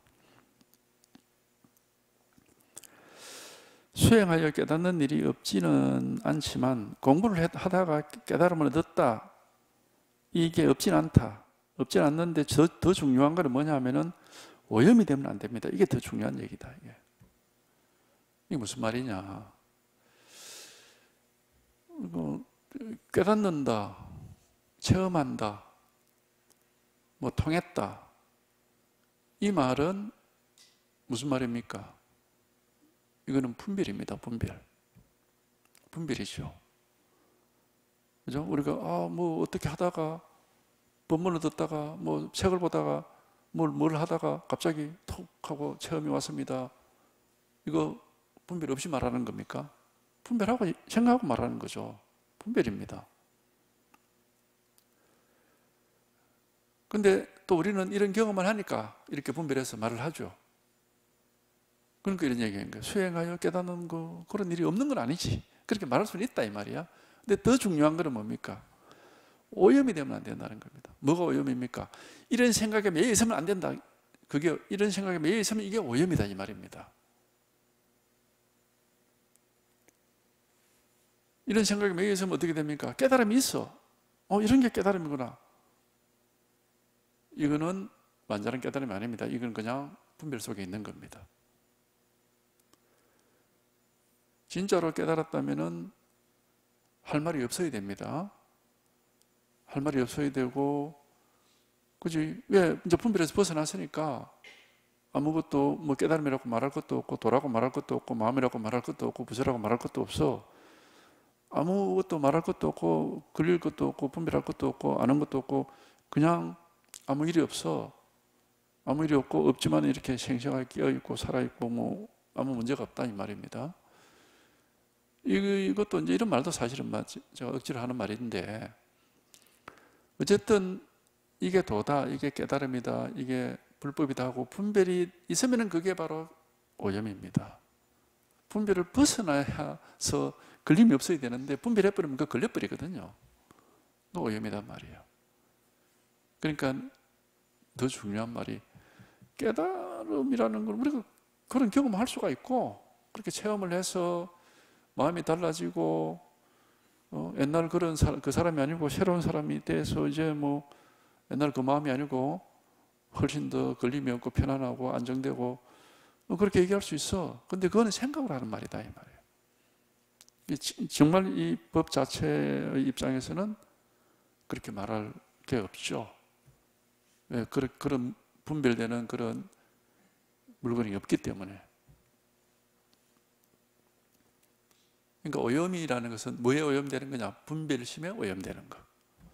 수행하여 깨닫는 일이 없지는 않지만 공부를 하다가 깨달음을 얻었다 이게 없진 않다. 없진 않는데 더, 더 중요한 건 뭐냐 하면은 오염이 되면 안 됩니다. 이게 더 중요한 얘기다. 이게, 이게 무슨 말이냐. 깨닫는다, 체험한다, 뭐 통했다. 이 말은 무슨 말입니까? 이거는 분별입니다. 분별. 분별이죠. 그죠? 우리가 아, 뭐 어떻게 하다가 법문을 듣다가 뭐 책을 보다가 뭘, 뭘 하다가 갑자기 톡 하고 체험이 왔습니다. 이거 분별 없이 말하는 겁니까? 분별하고 생각하고 말하는 거죠. 분별입니다. 근데 또 우리는 이런 경험을 하니까 이렇게 분별해서 말을 하죠. 그러니까 이런 얘기인 거예요. 수행하여 깨닫는 거 그런 일이 없는 건 아니지. 그렇게 말할 수는 있다 이 말이야. 근데 더 중요한 건 뭡니까? 오염이 되면 안 된다는 겁니다. 뭐가 오염입니까? 이런 생각에 매여 있으면 안 된다. 그게 이런 생각에 매여 있으면 이게 오염이다 이 말입니다. 이런 생각에 매여 있으면 어떻게 됩니까? 깨달음이 있어. 어, 이런 게 깨달음이구나. 이거는 완전한 깨달음이 아닙니다. 이건 그냥 분별 속에 있는 겁니다. 진짜로 깨달았다면은 할 말이 없어야 됩니다. 할 말이 없어야 되고, 그지? 왜? 이제 분별에서 벗어났으니까 아무것도 뭐 깨달음이라고 말할 것도 없고, 도라고 말할 것도 없고, 마음이라고 말할 것도 없고, 부처라고 말할 것도 없어. 아무것도 말할 것도 없고, 걸릴 것도 없고, 분별할 것도 없고, 아는 것도 없고, 그냥 아무 일이 없어. 아무 일이 없고, 없지만 이렇게 생생하게 끼어있고, 살아있고, 뭐, 아무 문제가 없다, 이 말입니다. 이것도 이제 이런 말도 사실은 제가 억지로 하는 말인데, 어쨌든 이게 도다, 이게 깨달음이다, 이게 불법이다 하고 분별이 있으면 그게 바로 오염입니다. 분별을 벗어나서 걸림이 없어야 되는데 분별해버리면 그 걸려버리거든요. 그 오염이단 말이에요. 그러니까 더 중요한 말이 깨달음이라는 걸 우리가 그런 경험을 할 수가 있고 그렇게 체험을 해서 마음이 달라지고 어, 옛날 그런 사, 그 사람이 아니고 새로운 사람이 돼서 이제 뭐 옛날 그 마음이 아니고 훨씬 더 걸림이 없고 편안하고 안정되고 어, 그렇게 얘기할 수 있어. 근데 그거는 생각을 하는 말이다 이 말이에요. 정말 이 법 자체의 입장에서는 그렇게 말할 게 없죠. 왜? 그런, 그런 분별되는 그런 물건이 없기 때문에. 그러니까 오염이라는 것은 뭐에 오염되는 거냐? 분별심에 오염되는 거.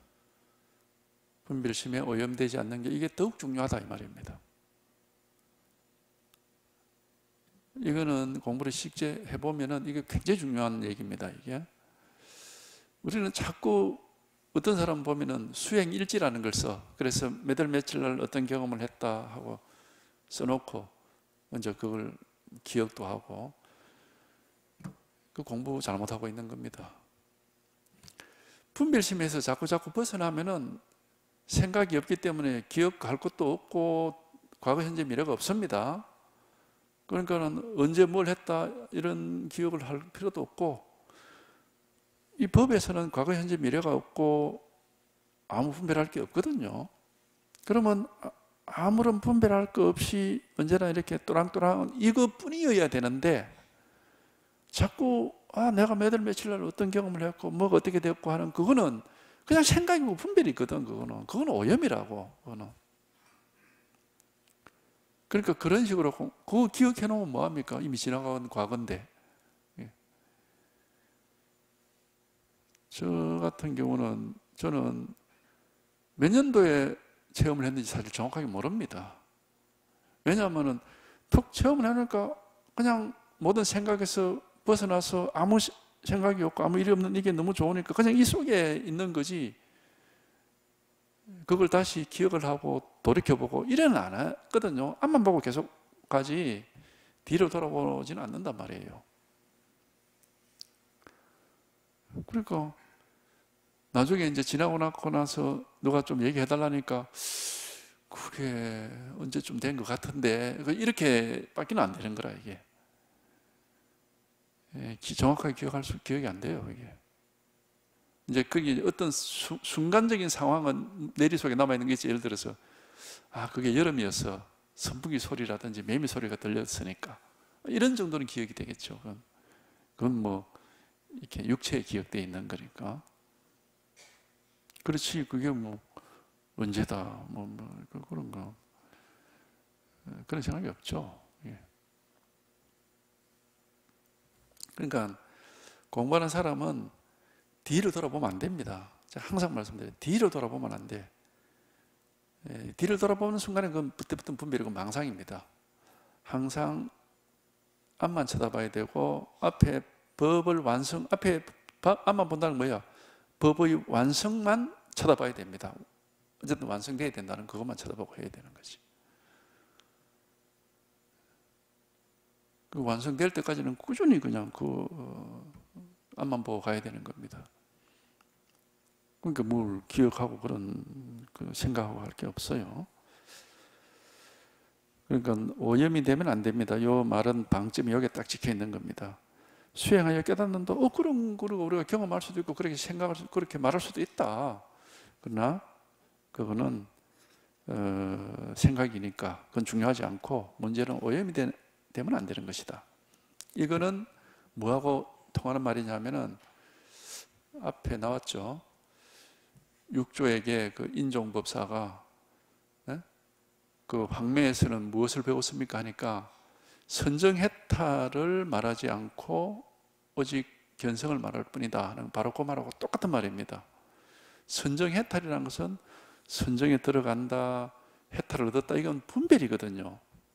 분별심에 오염되지 않는 게 이게 더욱 중요하다 이 말입니다. 이거는 공부를 실제 해보면은 이게 굉장히 중요한 얘기입니다. 이게 우리는 자꾸 어떤 사람 보면은 수행 일지라는 걸 써. 그래서 몇 월 며칠 날 어떤 경험을 했다 하고 써놓고 먼저 그걸 기억도 하고 그 공부 잘못하고 있는 겁니다. 분별심에서 자꾸 자꾸 벗어나면은 생각이 없기 때문에 기억할 것도 없고 과거 현재 미래가 없습니다. 그러니까는 언제 뭘 했다 이런 기억을 할 필요도 없고 이 법에서는 과거 현재 미래가 없고 아무 분별할 게 없거든요. 그러면 아무런 분별할 거 없이 언제나 이렇게 또랑또랑 이것뿐이어야 되는데 자꾸 아 내가 몇 월 며칠 날 어떤 경험을 했고 뭐가 어떻게 됐고 하는 그거는 그냥 생각이고 분별이 있거든. 그거는 그건 오염이라고. 그거는. 그러니까 그런 식으로 그거 기억해 놓으면 뭐합니까? 이미 지나간 과거인데. 저 같은 경우는 저는 몇 년도에 체험을 했는지 사실 정확하게 모릅니다. 왜냐하면 툭 체험을 해놓으니까 그냥 모든 생각에서 벗어나서 아무 생각이 없고 아무 일이 없는 이게 너무 좋으니까 그냥 이 속에 있는 거지, 그걸 다시 기억을 하고 돌이켜보고 이래는 안 했거든요. 앞만 보고 계속 가지 뒤로 돌아보지는 않는단 말이에요. 그러니까 나중에 이제 지나고 나고 나서 누가 좀 얘기해 달라니까 그게 언제쯤 된 것 같은데 이렇게 밖에는 안 되는 거라 이게. 예, 정확하게 기억할 수 기억이 안 돼요 이게. 이제 그게 어떤 수, 순간적인 상황은 내리 속에 남아 있는 게 있지. 예를 들어서 아 그게 여름이어서 선풍기 소리라든지 매미 소리가 들렸으니까 이런 정도는 기억이 되겠죠. 그건, 그건 뭐 이렇게 육체에 기억되어 있는 거니까. 그렇지 그게 뭐 언제다 뭐, 뭐 그런 거 그런 생각이 없죠. 예. 그러니까 공부하는 사람은 뒤로 돌아보면 안 됩니다. 제가 항상 말씀드려요. 뒤로 돌아보면 안 돼. 예, 뒤를 돌아보는 순간에 그건 그때부터 분별이고 망상입니다. 항상 앞만 쳐다봐야 되고 앞에 법을 완성, 앞에 앞만 본다는 거예요. 법의 완성만 쳐다봐야 됩니다. 어쨌든 완성돼야 된다는 그것만 쳐다보고 해야 되는 거지. 그 완성될 때까지는 꾸준히 그냥 그 앞만 보고 가야 되는 겁니다. 그러니까 뭘 기억하고 그런 그 생각하고 할 게 없어요. 그러니까 오염이 되면 안 됩니다. 이 말은 방점이 여기에 딱 찍혀 있는 겁니다. 수행하여 깨닫는다. 어, 그런 거를 우리가 경험할 수도 있고 그렇게 생각할 수, 그렇게 말할 수도 있다. 그러나 그거는 어, 생각이니까 그건 중요하지 않고 문제는 오염이 되, 되면 안 되는 것이다. 이거는 뭐하고 통하는 말이냐면은 앞에 나왔죠. 육조에게 그 인종법사가 네? 그 황매에서는 무엇을 배웠습니까 하니까 선정해탈을 말하지 않고 오직 견성을 말할 뿐이다 하는 바로 그 말하고 똑같은 말입니다. 선정해탈이라는 것은 선정에 들어간다, 해탈을 얻었다, 이건 분별이거든요.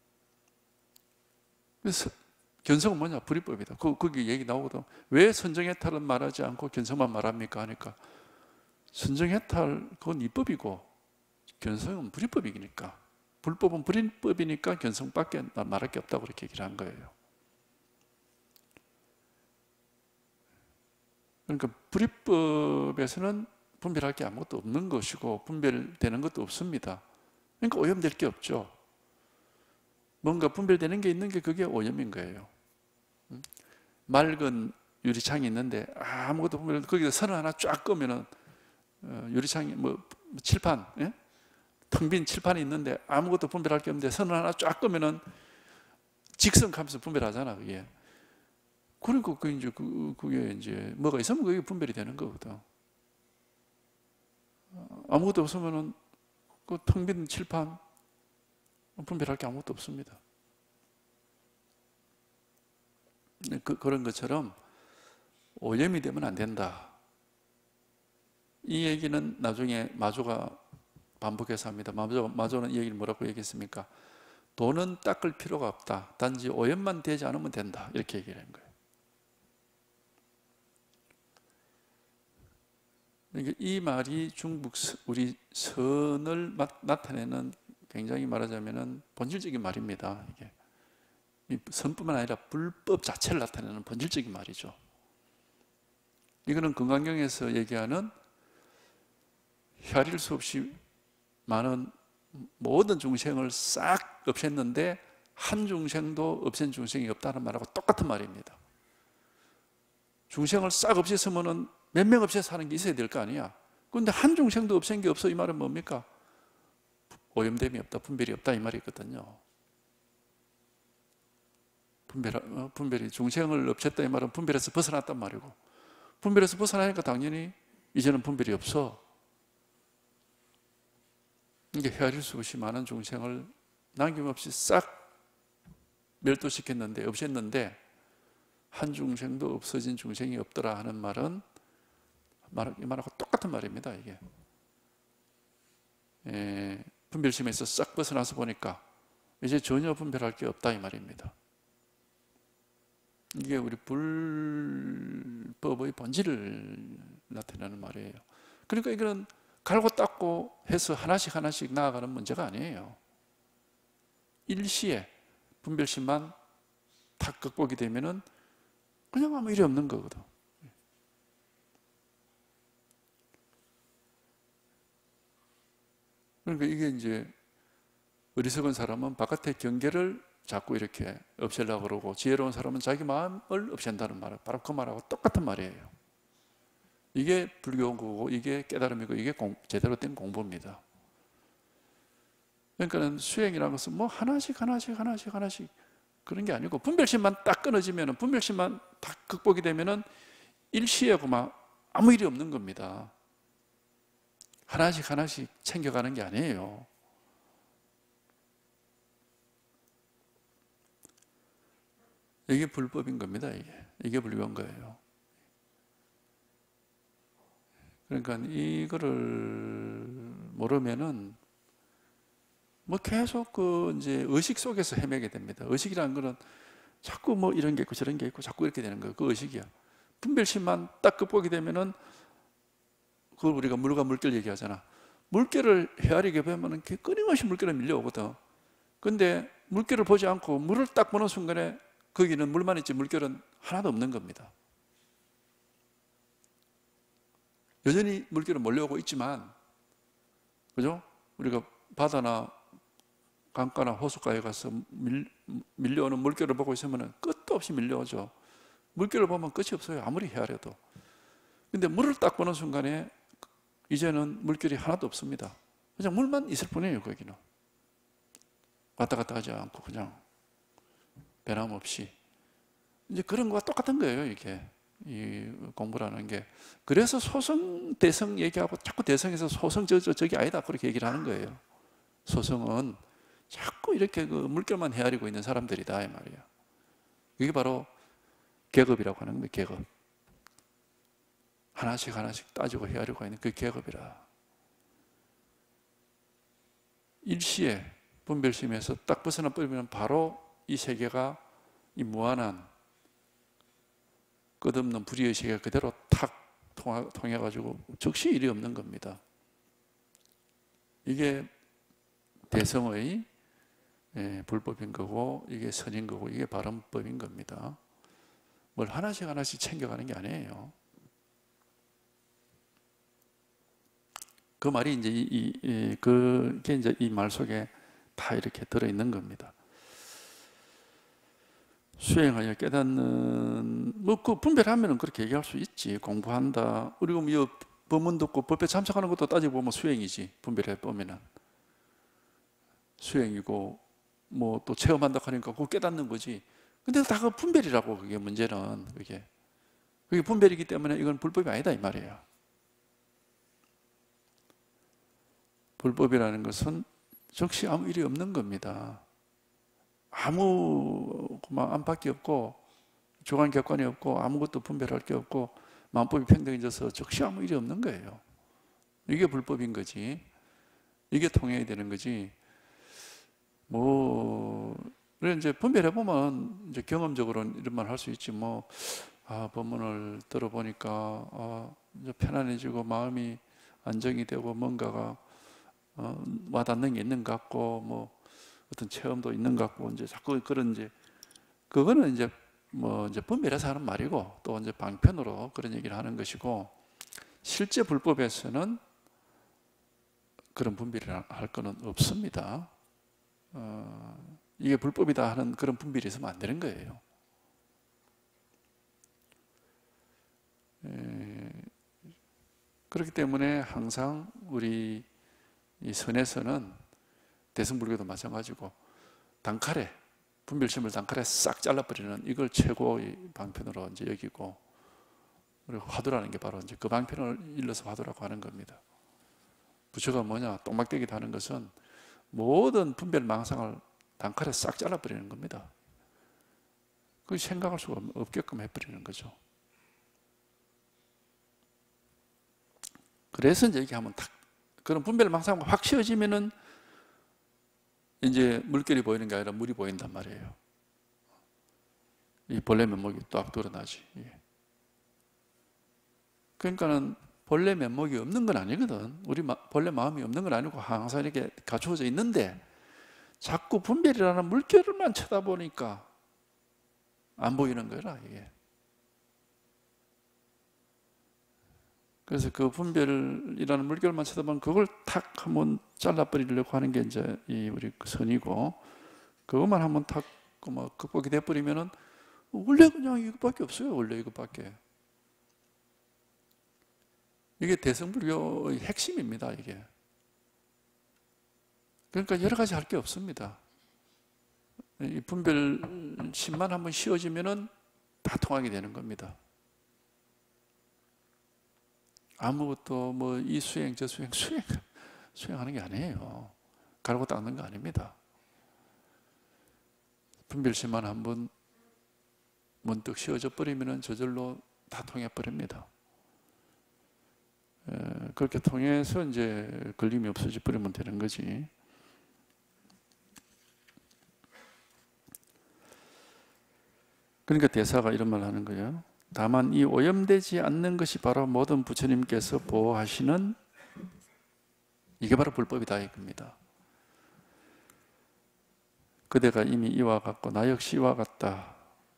그래서 견성은 뭐냐? 불이법이다. 그, 거기 얘기 나오거든. 왜 선정해탈은 말하지 않고 견성만 말합니까 하니까 선정해탈 그건 이법이고 견성은 불이법이니까, 불법은 불이법이니까 견성밖에 말할 게 없다고 그렇게 얘기를 한 거예요. 그러니까 불이법에서는 분별할 게 아무것도 없는 것이고 분별되는 것도 없습니다. 그러니까 오염될 게 없죠. 뭔가 분별되는 게 있는 게 그게 오염인 거예요. 맑은 유리창이 있는데 아무것도 분별, 거기다 선을 하나 쫙 끄면은 유리창이 뭐 칠판, 예? 텅 빈 칠판이 있는데 아무것도 분별할 게 없는데 선을 하나 쫙 끄면은 직선하면서 분별하잖아 그게. 그러니까 그 이제 그 그게 이제 뭐가 있으면 그게 분별이 되는 거거든. 아무것도 없으면은 그 텅 빈 칠판 분별할 게 아무것도 없습니다. 그, 그런 것처럼 오염이 되면 안 된다. 이 얘기는 나중에 마조가 반복해서 합니다. 마조, 마조는 이 얘기를 뭐라고 얘기했습니까? 돈은 닦을 필요가 없다. 단지 오염만 되지 않으면 된다. 이렇게 얘기를 한 거예요. 그러니까 이 말이 중국 우리 선을 나타내는 굉장히 말하자면 본질적인 말입니다. 이게 선뿐만 아니라 불법 자체를 나타내는 본질적인 말이죠. 이거는 금강경에서 얘기하는 헤아릴 수 없이 많은 모든 중생을 싹 없앴는데 한 중생도 없앤 중생이 없다는 말하고 똑같은 말입니다. 중생을 싹 없앴으면 몇 명 없애서 사는 게 있어야 될 거 아니야. 그런데 한 중생도 없앤 게 없어. 이 말은 뭡니까? 오염됨이 없다, 분별이 없다 이 말이거든요. 분별, 어, 분별이 중생을 없앴다 이 말은 분별에서 벗어났단 말이고, 분별에서 벗어나니까 당연히 이제는 분별이 없어. 이게 헤아릴 수 없이 많은 중생을 남김없이 싹 멸도시켰는데, 없앴는데 한 중생도 없어진 중생이 없더라 하는 말은 말, 이 말하고 똑같은 말입니다. 이게 예, 분별심에서 싹 벗어나서 보니까 이제 전혀 분별할 게 없다 이 말입니다. 이게 우리 불법의 본질을 나타내는 말이에요. 그러니까 이거는 갈고 닦고 해서 하나씩 하나씩 나아가는 문제가 아니에요. 일시에 분별심만 탁 극복이 되면은 그냥 아무 일이 없는 거거든. 그러니까 이게 이제 어리석은 사람은 바깥의 경계를 자꾸 이렇게 없애려고 그러고, 지혜로운 사람은 자기 마음을 없앤다는 말은 바로 그 말하고 똑같은 말이에요. 이게 불교고 이게 깨달음이고 이게 공, 제대로 된 공부입니다. 그러니까 수행이라는 것은 뭐 하나씩 하나씩 하나씩 하나씩 그런 게 아니고, 분별심만 딱 끊어지면, 분별심만 딱 극복이 되면은 일시에 그만 아무 일이 없는 겁니다. 하나씩 하나씩 챙겨가는 게 아니에요. 이게 불법인 겁니다. 이게 이게 불교인 거예요. 그러니까 이거를 모르면은 뭐 계속 그 이제 의식 속에서 헤매게 됩니다. 의식이라는 거는 자꾸 뭐 이런 게 있고 저런 게 있고 자꾸 이렇게 되는 거예요. 그 의식이야. 분별심만 딱 극복이 되면은, 그걸 우리가 물과 물결 얘기하잖아. 물결을 헤아리게 보면은 끊임없이 물결이 밀려오거든. 근데 물결을 보지 않고 물을 딱 보는 순간에 거기는 물만 있지 물결은 하나도 없는 겁니다. 여전히 물결은 몰려오고 있지만, 그죠? 우리가 바다나 강가나 호숫가에 가서 밀, 밀려오는 물결을 보고 있으면 끝도 없이 밀려오죠. 물결을 보면 끝이 없어요. 아무리 헤아려도. 근데 물을 딱 보는 순간에 이제는 물결이 하나도 없습니다. 그냥 물만 있을 뿐이에요. 거기는 왔다 갔다 하지 않고 그냥 변함없이. 이제 그런 거와 똑같은 거예요. 이게 이 공부라는 게. 그래서 소성 대성 얘기하고 자꾸 대성에서 소성 저, 저, 저기 아니다 그렇게 얘기를 하는 거예요. 소성은 자꾸 이렇게 그 물결만 헤아리고 있는 사람들이다 이 말이야. 이게 바로 계급이라고 하는 겁니다. 계급. 하나씩 하나씩 따지고 헤아리고 있는 그 계급이라. 일시에 분별심에서 딱 벗어나 버리면 바로 이 세계가 이 무한한 끝없는 불의의식에 그대로 탁 통해가지고 즉시 일이 없는 겁니다. 이게 대성의 예, 불법인 거고, 이게 선인 거고, 이게 바른법인 겁니다. 뭘 하나씩 하나씩 챙겨가는 게 아니에요. 그 말이 이제 이, 이, 이 그게 이제 이 말 속에 다 이렇게 들어 있는 겁니다. 수행하여 깨닫는, 뭐 그 분별하면은 그렇게 얘기할 수 있지. 공부한다. 그리고 뭐 법문 듣고 법에 참석하는 것도 따지고 보면 수행이지. 분별해 보면은 수행이고, 뭐 또 체험한다 하니까 그거 깨닫는 거지. 근데 다 그 분별이라고. 그게 문제는 그게 그게 분별이기 때문에 이건 불법이 아니다 이 말이에요. 불법이라는 것은 즉시 아무 일이 없는 겁니다. 아무 안팎이 없고 주관 객관이 없고 아무것도 분별할 게 없고 만법이 평등해져서 즉시 아무 일이 없는 거예요. 이게 불법인 거지. 이게 통해야 되는 거지. 뭐 그래 이제 분별해 보면 이제 경험적으로는 이런 말 할 수 있지. 뭐 아, 법문을 들어보니까 아, 이제 편안해지고 마음이 안정이 되고 뭔가가 어, 와닿는 게 있는 것 같고, 뭐 어떤 체험도 있는 것 같고, 이제 자꾸 그런 이제 그거는 이제 뭐 이제 분별해서 하는 말이고, 또 이제 방편으로 그런 얘기를 하는 것이고, 실제 불법에서는 그런 분별을 할 거는 없습니다. 어, 이게 불법이다 하는 그런 분별이 있으면 안 되는 거예요. 에, 그렇기 때문에 항상 우리 이 선에서는 대승불교도 마찬가지고 단칼에 분별심을 단칼에 싹 잘라버리는 이걸 최고의 방편으로 이제 여기고, 그리고 화두라는 게 바로 이제 그 방편을 일러서 화두라고 하는 겁니다. 부처가 뭐냐? 똥막대기도 하는 것은 모든 분별 망상을 단칼에 싹 잘라버리는 겁니다. 그 생각할 수가 없게끔 해버리는 거죠. 그래서 이제 이렇게 하면 탁 그런 분별 망상 확 씌워지면은 이제 물결이 보이는 게 아니라 물이 보인단 말이에요. 이 벌레 면목이 딱 드러나지. 그러니까는 본래 면목이 없는 건 아니거든. 우리 본래 마음이 없는 건 아니고 항상 이렇게 갖추어져 있는데 자꾸 분별이라는 물결만 쳐다보니까 안 보이는 거라 이게. 그래서 그 분별이라는 물결만 쳐다보면 그걸 탁 한번 잘라버리려고 하는 게 이제 이 우리 선이고, 그것만 한번 탁 뭐 극복이 돼버리면은 원래 그냥 이것밖에 없어요. 원래 이것밖에. 이게 대성불교의 핵심입니다. 이게. 그러니까 여러 가지 할 게 없습니다. 이 분별심만 한번 씌워지면은 다 통하게 되는 겁니다. 아무것도 뭐 이 수행 저 수행 수행 수행하는 게 아니에요. 가르고 닦는 거 아닙니다. 분별심만 한번 문득 씌워져 버리면은 저절로 다 통해 버립니다. 그렇게 통해서 이제 걸림이 없어져 버리면 되는 거지. 그러니까 대사가 이런 말 하는 거예요. 다만 이 오염되지 않는 것이 바로 모든 부처님께서 보호하시는, 이게 바로 불법이다 이겁니다. 그대가 이미 이와 같고 나 역시 이와 같다.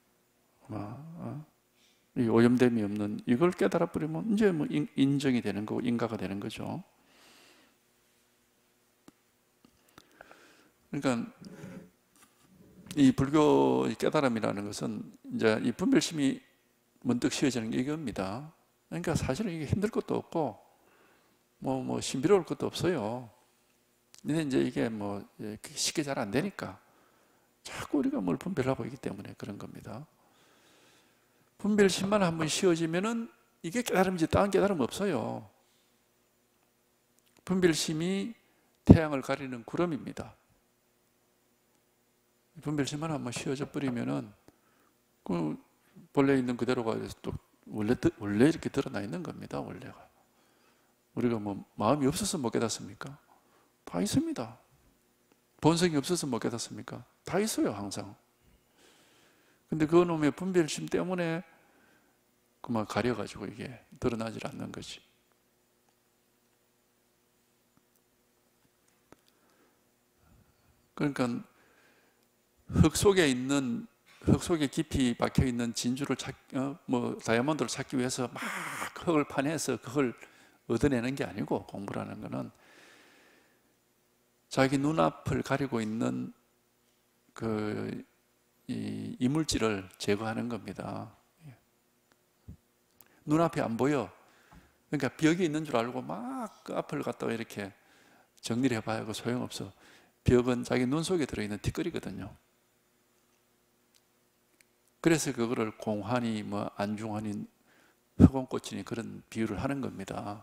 이 오염됨이 없는 이걸 깨달아 버리면 이제 뭐 인정이 되는 거고 인가가 되는 거죠. 그러니까 이 불교의 깨달음이라는 것은 이제 이 분별심이 문득 씌워지는 게 이겁니다. 그러니까 사실은 이게 힘들 것도 없고 뭐, 뭐 신비로울 것도 없어요. 근데 이제 이게 뭐 쉽게 잘 안 되니까 자꾸 우리가 뭘 분별하고 있기 때문에 그런 겁니다. 분별심만 한번 씌워지면은 이게 깨달음이지 다른 깨달음 없어요. 분별심이 태양을 가리는 구름입니다. 분별심만 한번 씌워져 버리면은 그 본래 있는 그대로가 또 원래 원래 이렇게 드러나 있는 겁니다. 원래가. 우리가 뭐 마음이 없어서 못 깨닫습니까? 다 있습니다. 본성이 없어서 못 깨닫습니까? 다 있어요, 항상. 근데 그 놈의 분별심 때문에 그만 가려가지고 이게 드러나질 않는 거지. 그러니까 흙 속에 있는, 흙 속에 깊이 박혀 있는 진주를 찾, 어, 뭐 다이아몬드를 찾기 위해서 막 흙을 파내서 그걸 얻어내는 게 아니고, 공부라는 거는 자기 눈앞을 가리고 있는 그 이 이물질을 제거하는 겁니다. 눈앞이 안 보여. 그러니까 벽이 있는 줄 알고 막 그 앞을 갖다가 이렇게 정리를 해봐야 소용없어. 벽은 자기 눈 속에 들어있는 티끌이거든요. 그래서 그거를 공환이 뭐 안중환이 흑원꽃이니 그런 비유를 하는 겁니다.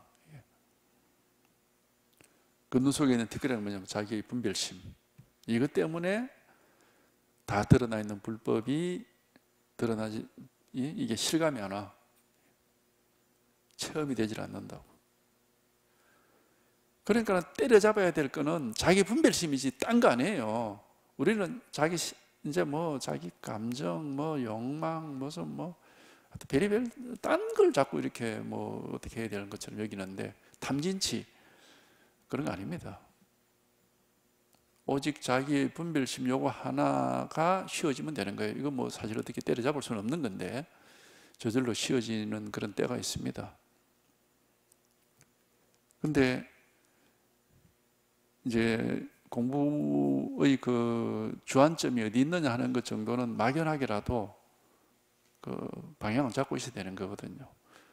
그 눈 속에 있는 티끌이는 뭐냐면 자기의 분별심. 이것 때문에 다 드러나 있는 불법이 드러나지, 이게 실감이 안 와. 체험이 되질 않는다고. 그러니까 때려잡아야 될 거는 자기 분별심이지 딴 거 아니에요. 우리는 자기 이제 뭐 자기 감정, 뭐 욕망, 무슨 뭐 별의별 딴 걸 자꾸 이렇게 뭐 어떻게 해야 되는 것처럼 여기는데 탐진치 그런 거 아닙니다. 오직 자기 분별심 요거 하나가 쉬워지면 되는 거예요. 이거 뭐 사실 어떻게 때려잡을 수는 없는 건데 저절로 쉬워지는 그런 때가 있습니다. 근데 이제 공부의 그 주안점이 어디 있느냐 하는 것 정도는 막연하게라도 그 방향을 잡고 있어야 되는 거거든요.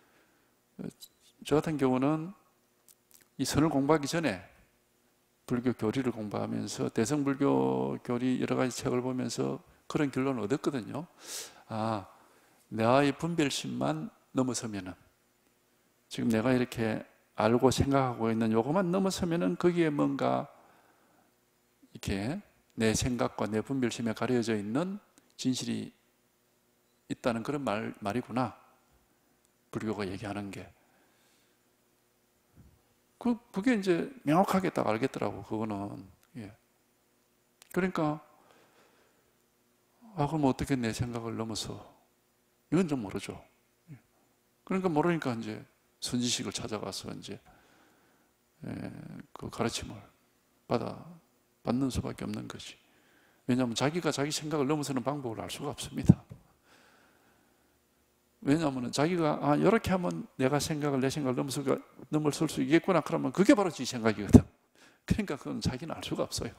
저 같은 경우는 이 선을 공부하기 전에 불교 교리를 공부하면서 대성불교 교리 여러 가지 책을 보면서 그런 결론을 얻었거든요. 아, 나의 분별심만 넘어서면은, 지금 내가 이렇게 알고 생각하고 있는 요것만 넘어서면은 거기에 뭔가 이렇게 내 생각과 내 분별심에 가려져 있는 진실이 있다는 그런 말, 말이구나. 불교가 얘기하는 게. 그, 그게 이제 명확하게 딱 알겠더라고, 그거는. 예. 그러니까, 아, 그럼 어떻게 내 생각을 넘어서. 이건 좀 모르죠. 예. 그러니까 모르니까 이제 선지식을 찾아가서 이제, 예, 그 가르침을 받아, 받는 수밖에 없는 거지. 왜냐하면 자기가 자기 생각을 넘어서는 방법을 알 수가 없습니다. 왜냐하면 자기가 아 이렇게 하면 내가 생각을 내 생각을 넘어서 넘어설 수 있겠구나 그러면 그게 바로 지 생각이거든. 그러니까 그건 자기는 알 수가 없어요.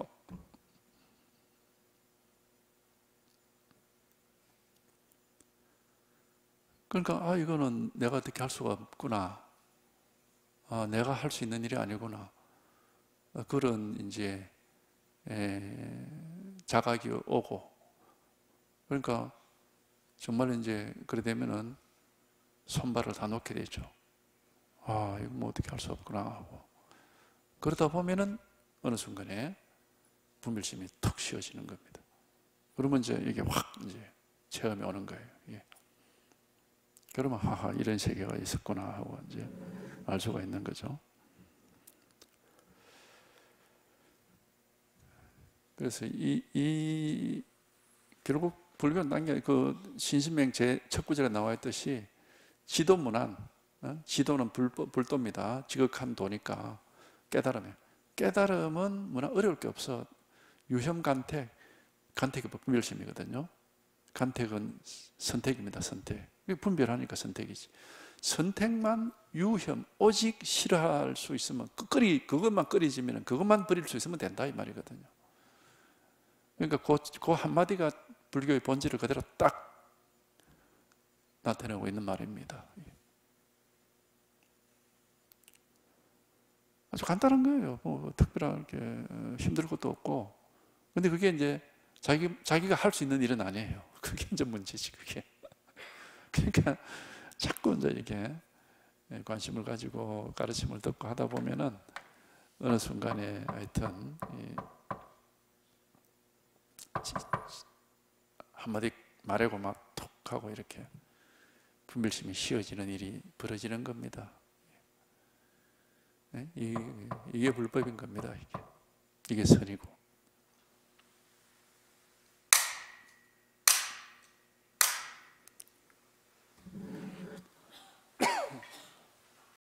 그러니까 아 이거는 내가 어떻게 할 수가 없구나. 아 내가 할 수 있는 일이 아니구나. 그런 이제 에, 자각이 오고 그러니까 정말 이제 그래 되면은 손발을 다 놓게 되죠. 아, 이거 뭐 어떻게 할 수 없구나 하고. 그러다 보면은 어느 순간에 분별심이 턱 씌워지는 겁니다. 그러면 이제 이게 확 이제 체험이 오는 거예요. 예. 그러면 하하, 이런 세계가 있었구나 하고 이제 알 수가 있는 거죠. 그래서 이, 이 결국 불교는 단계 그 신신명 제첫 구절에 나와 있듯이 지도문안, 어? 지도는 불, 불도입니다. 지극한 도니까 깨달음이에요. 깨달음은 뭐나 어려울 게 없어. 유혐 간택, 간택이 분별심이거든요. 간택은 선택입니다. 선택. 분별하니까 선택이지. 선택만 유혐, 오직 싫어할 수 있으면 끓이 그것만 끓이지면 그것만 버릴 수 있으면 된다 이 말이거든요. 그러니까 그, 그 한마디가 불교의 본질을 그대로 딱 나타내고 있는 말입니다. 아주 간단한 거예요. 뭐 특별하게 힘들 것도 없고. 근데 그게 이제 자기, 자기가 할 수 있는 일은 아니에요. 그게 이제 문제지, 그게. 그러니까 자꾸 이제 이렇게 관심을 가지고 가르침을 듣고 하다 보면은 어느 순간에 하여튼 한마디 말하고 막 톡 하고 이렇게 분별심이 씌워지는 일이 벌어지는 겁니다. 이게, 이게 불법인 겁니다. 이게, 이게 선이고.